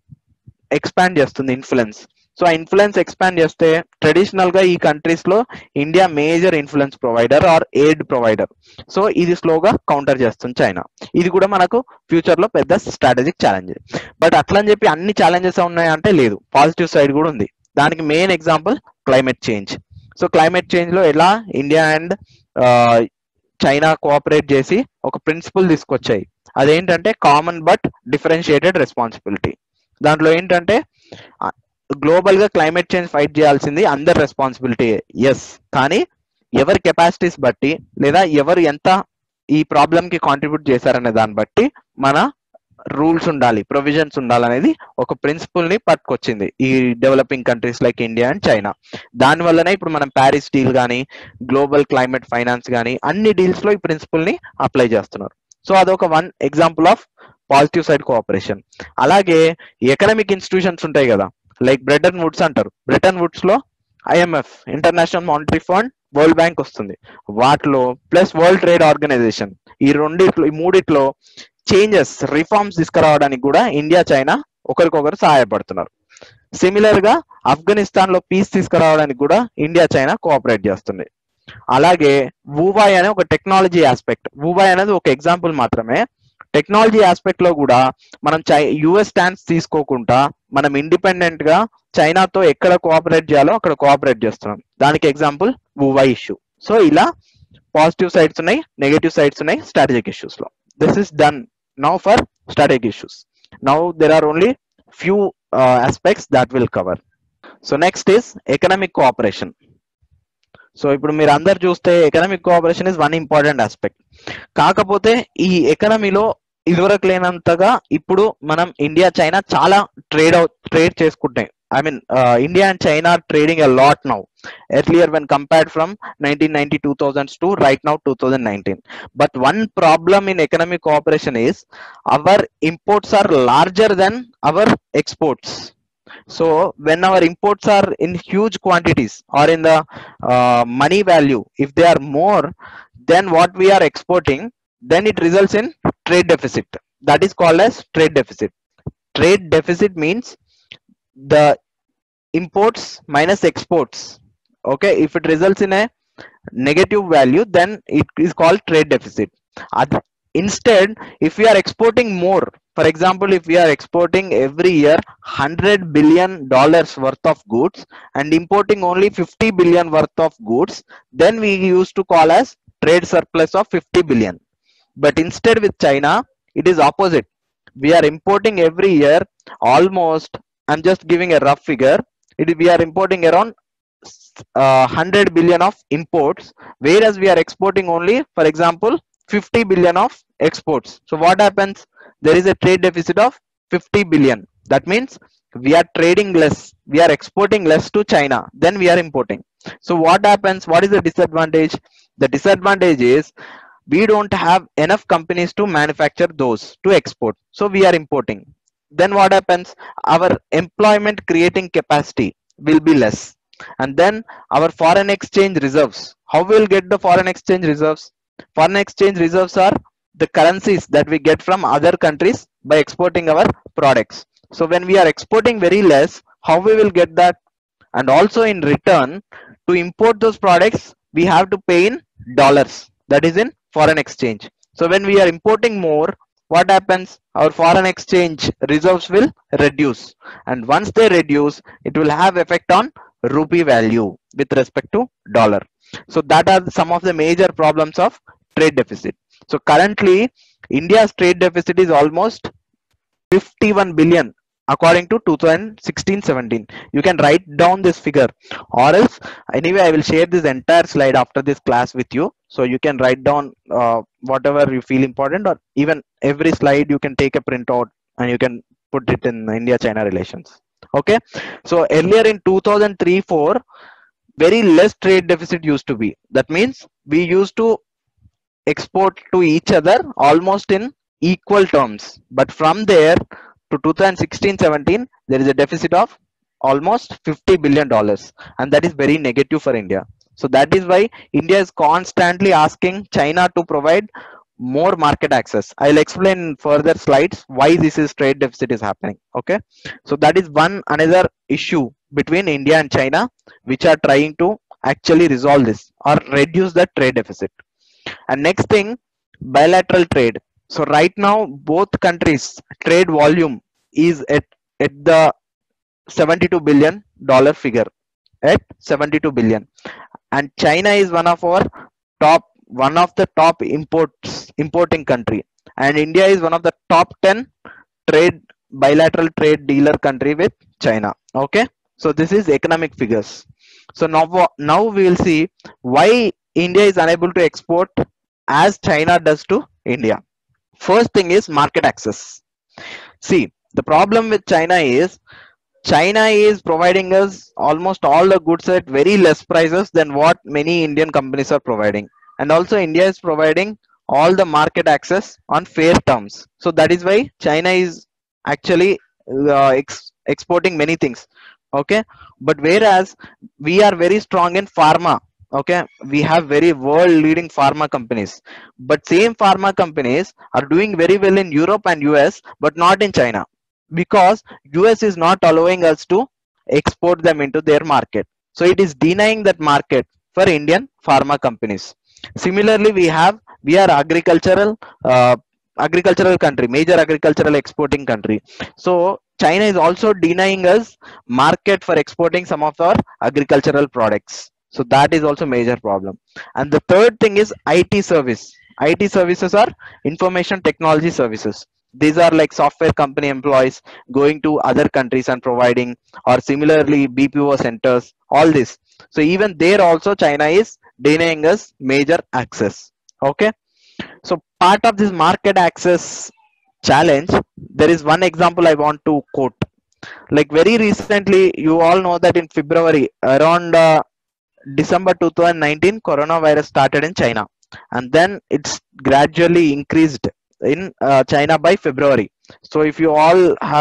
ఎక్స్పాండ్ చేస్తుంది ఇన్ఫ్లుయెన్స్. సో ఆ ఇన్ఫ్లుయెన్స్ ఎక్స్పాండ్ చేస్తే ట్రెడిషనల్ గా ఈ కంట్రీస్ లో India major influence provider or aid provider. So ఇది స్లోగా కౌంటర్ చేస్తుంది చైనా. ఇది కూడా మనకు ఫ్యూచర్ లో పెద్ద స్ట్రాటజిక్ ఛాలెంజ్. బట్ అట్లా అని చెప్పి అన్ని ఛాలెంజెస్ ఉన్నాయంటే లేదు, పాజిటివ్ సైడ్ కూడా ఉంది. దానికి main example climate change. So climate change లో ఎలా ఇండియా అండ్ చైనా కోఆపరేట్ చేసి ఒక ప్రిన్సిపల్ తీసుకొచ్చాయి. అదేంటంటే కామన్ బట్ డిఫరెన్షియేటెడ్ రెస్పాన్సిబిలిటీ. దాంట్లో ఏంటంటే గ్లోబల్ గా క్లైమేట్ చేంజ్ ఫైట్ చేయాల్సింది అందరి రెస్పాన్సిబిలిటీ, ఎస్, కానీ ఎవరి కెపాసిటీస్ బట్టి లేదా ఎవరు ఎంత ఈ ప్రాబ్లం కి కాంట్రిబ్యూట్ చేశారనే దాన్ని బట్టి మన రూల్స్ ఉండాలి, ప్రొవిజన్స్ ఉండాలనేది ఒక ప్రిన్సిపల్ ని పట్టుకొచ్చింది ఈ developing countries like India and China. దాని వల్లనే ఇప్పుడు మనం ప్యారిస్ డీల్ కానీ గ్లోబల్ క్లైమేట్ ఫైనాన్స్ కానీ అన్ని డీల్స్ లో ఈ ప్రిన్సిపల్ ని అప్లై చేస్తున్నారు. సో అదొక 1 example of positive side cooperation. అలాగే ఎకనామిక్ ఇన్స్టిట్యూషన్స్ ఉంటాయి కదా, లైక్ బ్రెటన్ వుడ్స్ అంటారు. బ్రెటన్ వుడ్స్ లో IMF, international monetary fund, world bank వస్తుంది. వాటిలో ప్లస్ వరల్డ్ ట్రేడ్ ఆర్గనైజేషన్, ఈ రెండిట్లో, ఈ మూడిట్లో చేంజెస్, రిఫార్మ్స్ తీసుకురావడానికి కూడా ఇండియా చైనా ఒకరికొకరు సహాయపడుతున్నారు. సిమిలర్ గా ఆఫ్ఘనిస్తాన్ లో పీస్ తీసుకురావడానికి కూడా ఇండియా చైనా కోఆపరేట్ చేస్తుంది. అలాగే వూబాయ్ అనే ఒక టెక్నాలజీ ఆస్పెక్ట్, వూబాయ్ అనేది ఒక ఎగ్జాంపుల్ మాత్రమే. టెక్నాలజీ ఆస్పెక్ట్ లో కూడా మనం యుఎస్ స్టాండ్స్ తీసుకోకుండా మనం ఇండిపెండెంట్ గా చైనాతో ఎక్కడ కోఆపరేట్ చేయాలో అక్కడ కోఆపరేట్ చేస్తున్నాం. దానికి ఎగ్జాంపుల్ వూబాయ్ ఇష్యూ. సో ఇలా పాజిటివ్ సైడ్స్ ఉన్నాయి, నెగటివ్ సైడ్స్ ఉన్నాయి స్ట్రాటజిక్ ఇష్యూస్ లో. This is done now for strategic issues. Now there are only few aspects that will cover. So next is economic cooperation. So ఇప్పుడు మీరు అందరు చూస్తే economic cooperation is one important aspect. కాకపోతే ఈ ఎకనమీలో ఇదివరకు లేనంతగా ఇప్పుడు మనం ఇండియా చైనా చాలా ట్రేడ్ చేసుకుంటాయి. I mean, India and China are trading a lot now. Earlier, when compared from 1990 2000s to right now 2019. But one problem in economic cooperation is our imports are larger than our exports. So when our imports are in huge quantities or in the money value, if they are more than what we are exporting, then it results in trade deficit. That is called as trade deficit. Trade deficit means the imports minus exports. Okay, if it results in a negative value, then it is called trade deficit. Instead, if we are exporting more, for example, if we are exporting every year $100 billion worth of goods and importing only 50 billion worth of goods, then we used to call as trade surplus of 50 billion. But instead with China, it is opposite. We are importing every year almost, I'm just giving a rough figure, we are importing around 100 billion of imports, whereas we are exporting only, for example, 50 billion of exports. So what happens? There is a trade deficit of 50 billion. That means we are trading less, we are exporting less to China than we are importing. So what happens? What is the disadvantage? The disadvantage is we don't have enough companies to manufacture those to export, so we are importing. Then what happens? Our employment creating capacity will be less, and then our foreign exchange reserves, how we will get the foreign exchange reserves? Foreign exchange reserves are the currencies that we get from other countries by exporting our products. So when we are exporting very less, how we will get that? And also in return, to import those products, we have to pay in dollars, that is in foreign exchange. So when we are importing more, what happens? Our foreign exchange reserves will reduce, and once they reduce, it will have effect on rupee value with respect to dollar. So that are some of the major problems of trade deficit. So currently India's trade deficit is almost 51 billion according to 2016-17. You can write down this figure, or else anyway I will share this entire slide after this class with you, so you can write down whatever you feel important, or even every slide you can take a printout and you can put it in India China relations. Okay, so earlier in 2003-4, very less trade deficit used to be. That means we used to export to each other almost in equal terms, but from there to 2016-17, there is a deficit of almost $50 billion, and that is very negative for India. So that is why India is constantly asking China to provide more market access. I'll explain in further slides why this is trade deficit is happening. Okay, so that is one another issue between India and China, which are trying to actually resolve this or reduce the trade deficit. And next thing, bilateral trade. So right now both countries trade volume is at the $72 billion figure, at 72 billion, and China is one of the top importing country, and India is one of the top 10 bilateral trade dealer country with China. Okay, so this is economic figures. So now we will see why India is unable to export as China does to India. First thing is market access. See, the problem with China is providing us almost all the goods at very less prices than what many Indian companies are providing, and also India is providing all the market access on fair terms. So that is why China is actually exporting many things. Okay, but whereas we are very strong in pharma. Okay, we have very world leading pharma companies, but same pharma companies are doing very well in Europe and US but not in China, because US is not allowing us to export them into their market. So it is denying that market for Indian pharma companies. Similarly, we are uh, agricultural country, major agricultural exporting country. So China is also denying us market for exporting some of our agricultural products. So that is also major problem. And the third thing is IT service. IT services are information technology services. These are like software company employees going to other countries and providing, or similarly BPO centers, all this. So even there also China is denying us major access. Okay, so part of this market access challenge, there is one example I want to quote. Like very recently, you all know that in February, around December 2019, coronavirus started in China, and then it's gradually increased in China by February. So if you all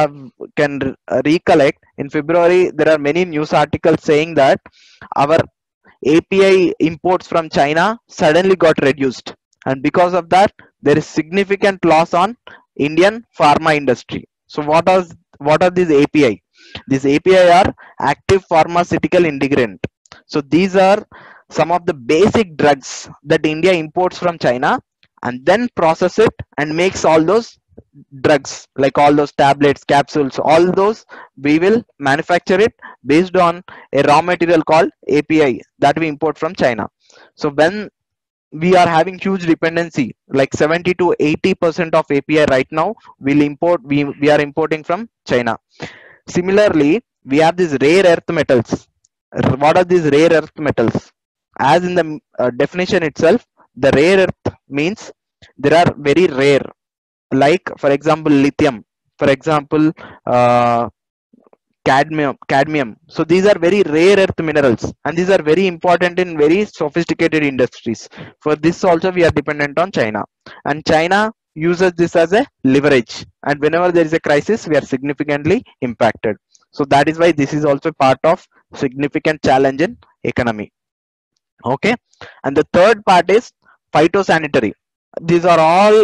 recollect, in February there are many news articles saying that our API imports from China suddenly got reduced, and because of that, there is significant loss on Indian pharma industry. So what are these API? These API are active pharmaceutical ingredient. So these are some of the basic drugs that India imports from China and then process it and makes all those drugs, like all those tablets, capsules, all those we will manufacture it based on a raw material called API that we import from China. So when we are having huge dependency, like 70 to 80% of API right now we are importing from China. Similarly, we have these rare earth metals. What are these rare earth metals? As in the definition itself, the rare earth means there are very rare, like for example lithium, for example uh, cadmium. So these are very rare earth minerals, and these are very important in very sophisticated industries. For this also we are dependent on China, and China uses this as a leverage, and whenever there is a crisis we are significantly impacted. So that is why this is also part of significant challenge in economy. Okay, and the third part is phytosanitary. These are all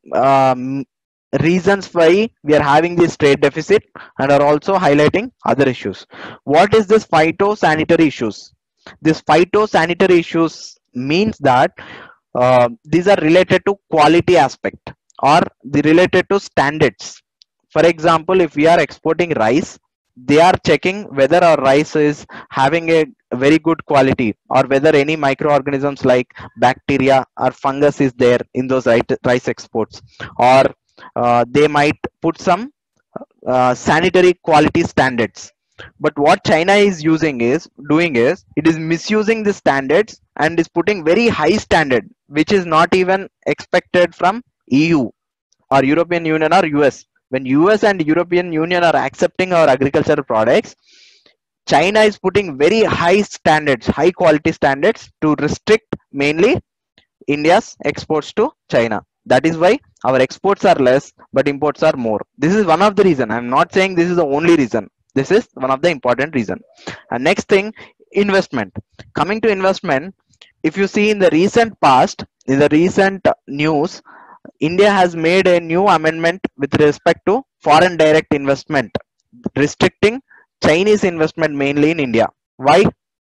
um, reasons why we are having this trade deficit, and are also highlighting other issues. What is this phytosanitary issues? This phytosanitary issues means that these are related to quality aspect, or the related to standards. For example, if we are exporting rice, they are checking whether our rice is having a very good quality, or whether any microorganisms like bacteria or fungus is there in those rice exports, or they might put some sanitary quality standards. But what China is doing is it is misusing the standards and is putting very high standard, which is not even expected from EU or European Union or US. When US and European Union are accepting our agricultural products, China is putting very high standards, high quality standards, to restrict mainly India's exports to China. That is why our exports are less but imports are more. This is one of the reason. I'm not saying this is the only reason. This is one of the important reason. And next thing, investment. Coming to investment, if you see in the recent past, in the recent news, India has made a new amendment with respect to foreign direct investment, restricting Chinese investment mainly in India. Why?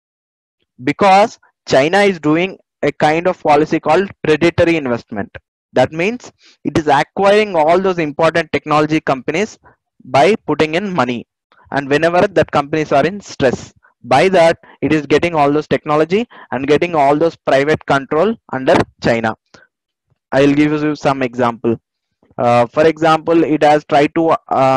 Because China is doing a kind of policy called predatory investment. That means it is acquiring all those important technology companies by putting in money, and whenever that companies are in stress, by that it is getting all those technology and getting all those private control under China. I'll give you some example. For example, it has tried to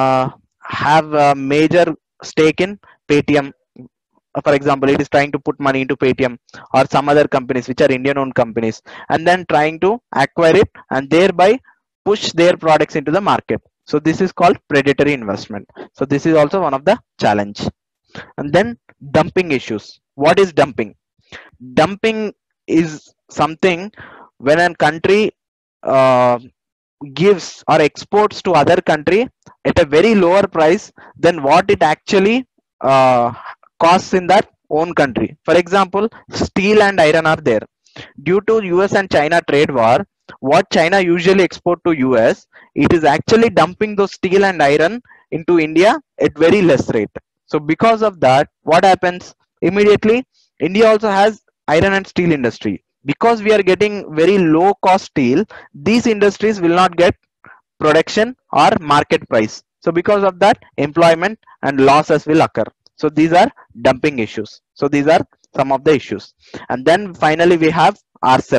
have a major stake in Paytm. For example, it is trying to put money into Paytm or some other companies which are Indian owned companies, and then trying to acquire it and thereby push their products into the market. So this is called predatory investment. So this is also one of the challenge. And then dumping issues. What is dumping? Dumping is something when a country uh, gives or exports to other country at a very lower price than what it actually costs in that own country. For example, steel and iron are there. Due to US and China trade war, what China usually export to US, it is actually dumping those steel and iron into India at very less rate. So because of that, what happens immediately? India also has iron and steel industry. Because we are getting very low cost steel, these industries will not get production or market price. So because of that, employment and losses will occur. So these are dumping issues. So these are some of the issues. And then finally we have RCEP.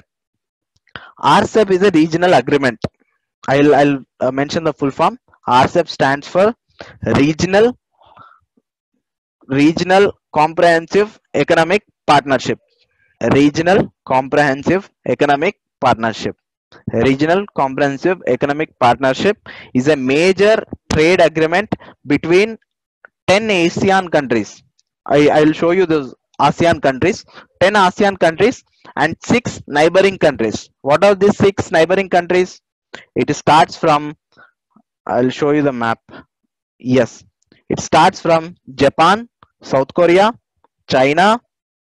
RCEP is a regional agreement. I'll mention the full form. RCEP stands for regional regional comprehensive economic partnership. Regional comprehensive economic partnership. Regional comprehensive economic partnership is a major trade agreement between 10 ASEAN countries. I'll show you those ASEAN countries. 10 ASEAN countries and 6 neighboring countries. What are these 6 neighboring countries? It starts from, I'll show you the map. Yes, it starts from Japan, South Korea, China,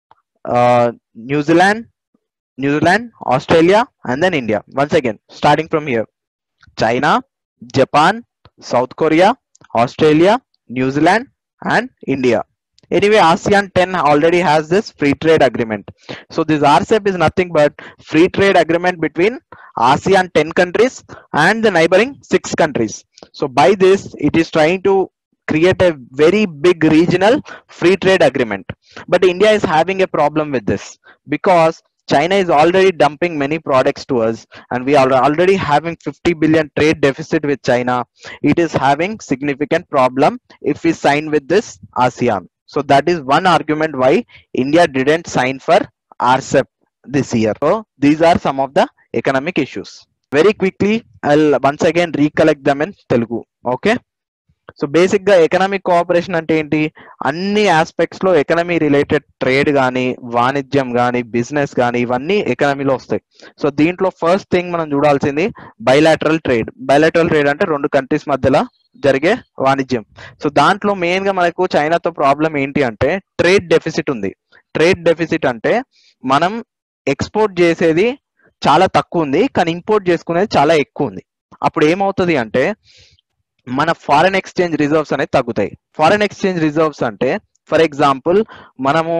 New Zealand, Australia, and then India. Once again, starting from here: China, Japan, South Korea, Australia, New Zealand, and India. Anyway, ASEAN 10 already has this free trade agreement. So this RCEP is nothing but free trade agreement between ASEAN 10 countries and the neighboring 6 countries. So by this, it is trying to create a very big regional free trade agreement. But India is having a problem with this because China is already dumping many products to us, and we are already having 50 billion trade deficit with China. It is having significant problem if we sign with this ASEAN. So that is one argument why India didn't sign for RCEP this year. So these are some of the economic issues. Very quickly, I'll once again recollect them in Telugu. Okay. So basic గా economic cooperation అంటే ఏంటి? అన్ని aspects లో economy related trade కానీ, వాణిజ్యం కానీ, business కానీ, ఇవన్నీ ఎకనమీలో వస్తాయి. సో దీంట్లో ఫస్ట్ థింగ్ మనం చూడాల్సింది బైలాటరల్ ట్రేడ్. బైలాటరల్ ట్రేడ్ అంటే 2 కంట్రీస్ మధ్యలో జరిగే వాణిజ్యం. సో దాంట్లో మెయిన్ గా మనకు చైనాతో ప్రాబ్లం ఏంటి అంటే ట్రేడ్ డెఫిసిట్ ఉంది. ట్రేడ్ డెఫిసిట్ అంటే మనం ఎక్స్పోర్ట్ చేసేది చాలా తక్కువ ఉంది, కానీ ఇంపోర్ట్ చేసుకునేది చాలా ఎక్కువ ఉంది. అప్పుడు ఏమవుతుంది అంటే మన ఫారెన్ ఎక్స్చేంజ్ రిజర్వ్స్ అనేది తగ్గుతాయి. ఫారెన్ ఎక్స్చేంజ్ రిజర్వ్స్ అంటే ఫర్ ఎగ్జాంపుల్ మనము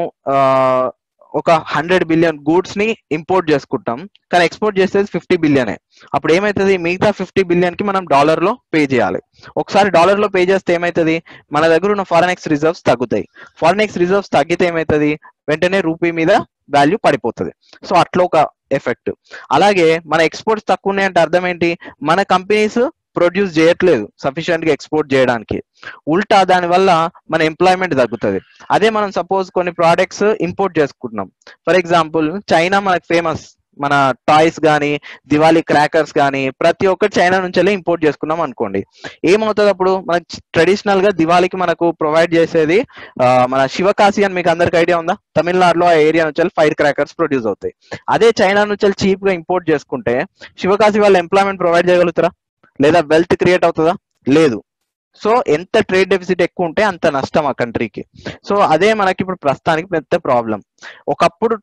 ఒక 100 బిలియన్ గూడ్స్ ని ఇంపోర్ట్ చేసుకుంటాం, కానీ ఎక్స్పోర్ట్ చేసేది 50 బిలియనే. అప్పుడు ఏమైతుంది? మిగతా 50 బిలియన్ కి మనం డాలర్ లో పే చేయాలి. ఒకసారి డాలర్ లో పే చేస్తే ఏమైతుంది? మన దగ్గర ఉన్న ఫారెన్ ఎక్స్ రిజర్వ్స్ తగ్గుతాయి. ఫారెన్ ఎక్స్ రిజర్వ్స్ తగ్గితే ఏమైతుంది? వెంటనే రూపీ మీద వాల్యూ పడిపోతుంది. సో అట్లా ఒక ఎఫెక్ట్. అలాగే మన ఎక్స్పోర్ట్స్ తక్కువ ఉన్నాయంటే అర్థం ఏంటి? మన కంపెనీస్ ప్రొడ్యూస్ చేయట్లేదు సఫిషియెంట్ గా ఎక్స్పోర్ట్ చేయడానికి. ఉల్టా దాని వల్ల మన ఎంప్లాయ్మెంట్ తగ్గుతుంది. అదే మనం సపోజ్ కొన్ని ప్రోడక్ట్స్ ఇంపోర్ట్ చేసుకుంటున్నాం. ఫర్ ఎగ్జాంపుల్ చైనా మనకు ఫేమస్, మన టాయ్స్ కానీ, దివాళీ క్రాకర్స్ కానీ ప్రతి ఒక్కటి చైనా నుంచి ఇంపోర్ట్ చేసుకున్నాం అనుకోండి. ఏమవుతుంది అప్పుడు? మనకి ట్రెడిషనల్ గా దివాళీకి మనకు ప్రొవైడ్ చేసేది మన శివకాశి అని మీకు అందరికి ఐడియా ఉందా? తమిళనాడులో ఆ ఏరియా నుంచి ఫైర్ క్రాకర్స్ ప్రొడ్యూస్ అవుతాయి. అదే చైనా నుంచి చీప్ గా ఇంపోర్ట్ చేసుకుంటే శివకాశి వాళ్ళు ఎంప్లాయ్మెంట్ ప్రొవైడ్ చేయగలుగుతారా? లేదా వెల్త్ క్రియేట్ అవుతుందా? లేదు. సో ఎంత ట్రేడ్ డెఫిసిట్ ఎక్కువ ఉంటే అంత నష్టం ఆ కంట్రీకి. సో అదే మనకి ఇప్పుడు ప్రస్తుతానికి పెద్ద ప్రాబ్లం. ఒకప్పుడు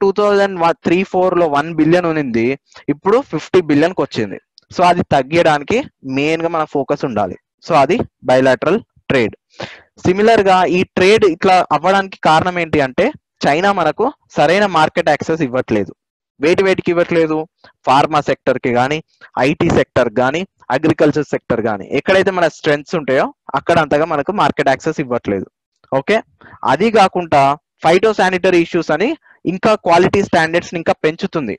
2003-4 లో 1 బిలియన్ ఉన్నింది, ఇప్పుడు 50 బిలియన్ కి వచ్చింది. సో అది తగ్గడానికి మెయిన్ గా మన ఫోకస్ ఉండాలి. సో అది బైలాటరల్ ట్రేడ్. సిమిలర్ గా ఈ ట్రేడ్ ఇట్లా అవ్వడానికి కారణం ఏంటి అంటే చైనా మనకు సరైన మార్కెట్ యాక్సెస్ ఇవ్వట్లేదు. వేటికి ఇవ్వట్లేదు? ఫార్మా సెక్టర్ కి కానీ, ఐటీ సెక్టర్ కానీ, అగ్రికల్చర్ సెక్టర్ కానీ, ఎక్కడైతే మన స్ట్రెంగ్స్ ఉంటాయో అక్కడ అంతగా మనకు మార్కెట్ యాక్సెస్ ఇవ్వట్లేదు. ఓకే. అది కాకుండా ఫైటో శానిటరీ ఇష్యూస్ అని ఇంకా క్వాలిటీ స్టాండర్డ్స్ ఇంకా పెంచుతుంది.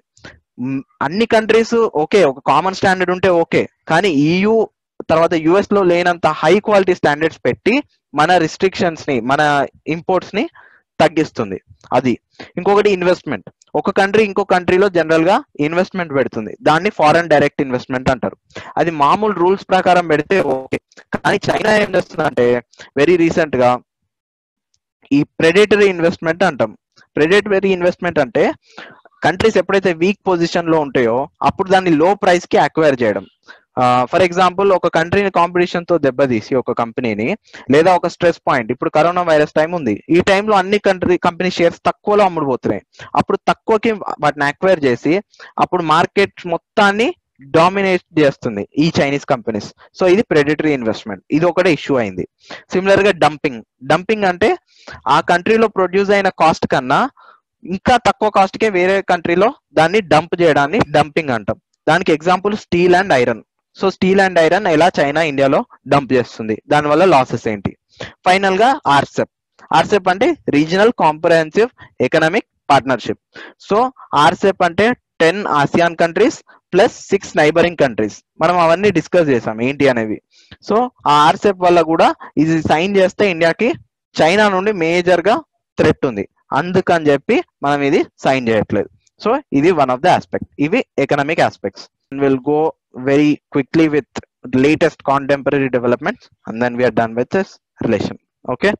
అన్ని కంట్రీస్ ఓకే, ఒక కామన్ స్టాండర్డ్ ఉంటే ఓకే, కానీ EU తర్వాత US లో లేనంత హై క్వాలిటీ స్టాండర్డ్స్ పెట్టి మన రిస్ట్రిక్షన్స్ ని, మన ఇంపోర్ట్స్ ని తగ్గిస్తుంది. అది. ఇంకొకటి ఇన్వెస్ట్మెంట్. ఒక కంట్రీ ఇంకో కంట్రీలో జనరల్ గా ఇన్వెస్ట్మెంట్ పెడుతుంది, దాన్ని ఫారెన్ డైరెక్ట్ ఇన్వెస్ట్మెంట్ అంటారు. అది మామూలు రూల్స్ ప్రకారం పెడితే ఓకే, కానీ చైనా ఏం చేస్తుందంటే వెరీ రీసెంట్ గా ఈ ప్రెడేటరీ ఇన్వెస్ట్మెంట్ అంటాం. ప్రెడేటరీ ఇన్వెస్ట్మెంట్ అంటే కంట్రీస్ ఎప్పుడైతే వీక్ పొజిషన్ లో ఉంటాయో అప్పుడు దాన్ని లో ప్రైస్ కి అక్వైర్ చేయడం. ఫర్ ఎగ్జాంపుల్ ఒక కంట్రీని కాంపిటీషన్ తో దెబ్బతీసి ఒక కంపెనీని, లేదా ఒక స్ట్రెస్ పాయింట్, ఇప్పుడు కరోనా వైరస్ టైం ఉంది, ఈ టైంలో అన్ని కంపెనీ షేర్స్ తక్కువలో అమ్ముడుపోతున్నాయి, అప్పుడు తక్కువకి వాటిని అక్వైర్ చేసి అప్పుడు మార్కెట్ మొత్తాన్ని డామినేట్ చేస్తుంది ఈ చైనీస్ కంపెనీస్. సో ఇది ప్రెడిటరీ ఇన్వెస్ట్మెంట్, ఇది ఒకటే ఇష్యూ అయింది. సిమిలర్ గా డంపింగ్. డంపింగ్ అంటే ఆ కంట్రీలో ప్రొడ్యూస్ అయిన కాస్ట్ కన్నా ఇంకా తక్కువ కాస్ట్ కే వేరే కంట్రీలో దాన్ని డంప్ చేయడాన్ని డంపింగ్ అంటాం. దానికి example steel and iron. So steel and iron ఎలా చైనా ఇండియాలో డంప్ చేస్తుంది, దానివల్ల లాసెస్ ఏంటి. ఫైనల్ గా ఆర్సెప్. ఆర్సెప్ అంటే regional comprehensive economic partnership. So RCEP అంటే 10 ASEAN countries plus 6 neighbouring countries. మనం అవన్నీ డిస్కస్ చేసాం ఏంటి అనేవి. సో ఆ ఆర్సెప్ వల్ల కూడా ఇది సైన్ చేస్తే ఇండియాకి చైనా నుండి మేజర్ గా థ్రెట్ ఉంది, అందుకని చెప్పి మనం ఇది సైన్ చేయట్లేదు. సో ఇది వన్ ఆఫ్ ద ఆస్పెక్ట్. ఇవి economic aspects. Will go very quickly with latest contemporary developments and then we are done with this relation. Okay,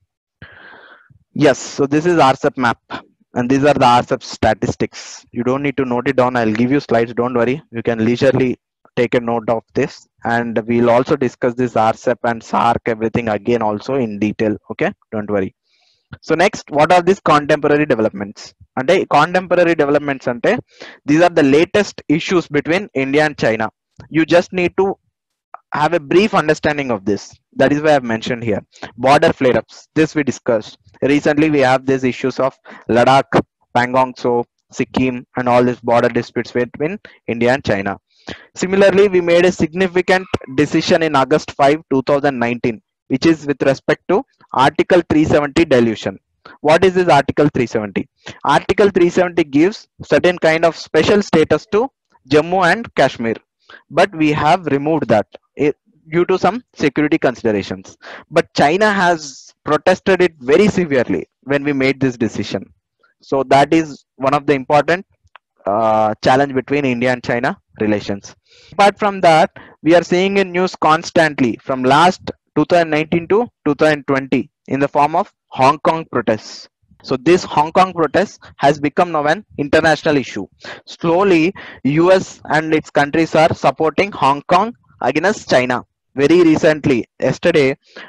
yes, so this is RCEP map and these are the RCEP statistics. You don't need to note it down, I'll give you slides, don't worry, you can leisurely take a note of this, and we'll also discuss this RCEP and SARC everything again also in detail. Okay, don't worry. So next, what are these contemporary developments? Ante contemporary developments ante these are the latest issues between India and China. You just need to have a brief understanding of this. That is why I've mentioned here. Border flare-ups, this we discussed recently. We have these issues of Ladakh, Pangong Tso, Sikkim and all these border disputes between India and China. Similarly, we made a significant decision in August 5 2019, which is with respect to Article 370 dilution. What is this Article 370? Article 370 gives certain kind of special status to Jammu and Kashmir, but we have removed that due to some security considerations. But China has protested it very severely when we made this decision. So that is one of the important challenge between India and China relations. Apart from that, we are seeing in news constantly from last 2019 to 2020 in the form of Hong Kong protests. So this Hong Kong protest has become now an international issue. Slowly, US and its countries are supporting Hong Kong against China. Very recently, yesterday,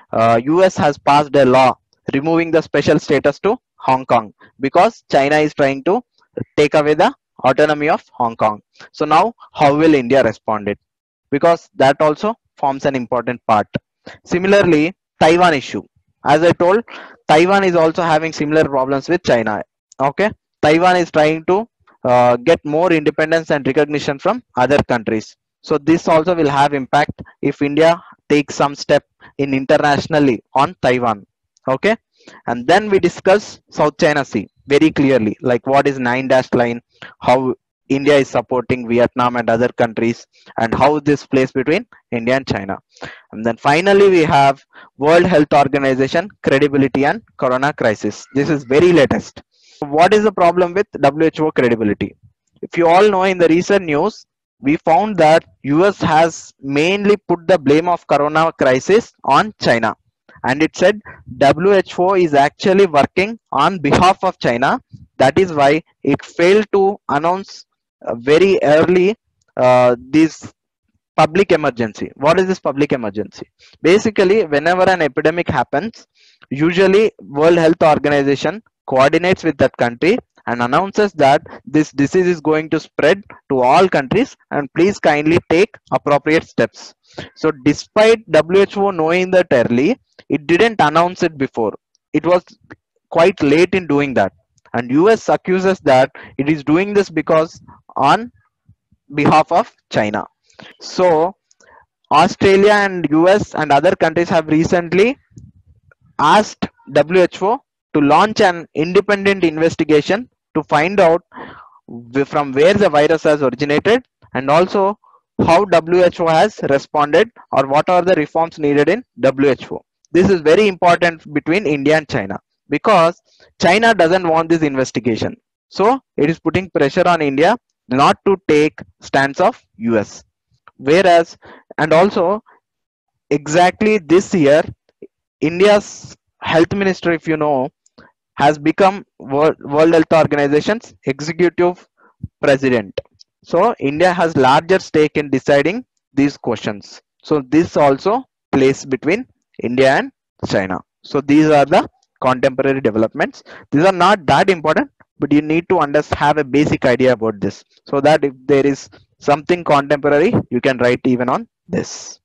US has passed a law removing the special status to Hong Kong because China is trying to take away the autonomy of Hong Kong. So now, how will India respond it? Because that also forms an important part. Similarly, Taiwan issue. As I told, Taiwan is also having similar problems with China. Okay, Taiwan is trying to get more independence and recognition from other countries. So this also will have impact if India takes some step in internationally on Taiwan. Okay, and then we discuss South China Sea very clearly, like what is 9-dash line, how India is supporting Vietnam and other countries, and how this plays between India and China. And then finally, we have World Health Organization credibility and Corona crisis. This is very latest. What is the problem with WHO credibility? If you all know, in the recent news, we found that US has mainly put the blame of Corona crisis on China. And it said WHO is actually working on behalf of China. That is why it failed to announce very early this public emergency. What is this public emergency? Basically, whenever an epidemic happens, usually World Health Organization coordinates with that country and announces that this disease is going to spread to all countries and please kindly take appropriate steps. So despite WHO knowing that early, it didn't announce it before. It was quite late in doing that. And US accuses that it is doing this because on behalf of China. So Australia and US and other countries have recently asked WHO to launch an independent investigation to find out from where the virus has originated and also how WHO has responded or what are the reforms needed in WHO. This is very important between India and China because China doesn't want this investigation. So it is putting pressure on India not to take stance of US. Whereas, and also exactly this year, India's health minister, if you know, has become World Health Organization's executive president. So India has larger stake in deciding these questions. So this also plays between India and China. So these are the contemporary developments. These are not that important, but you need to have a basic idea about this, so that if there is something contemporary, you can write even on this.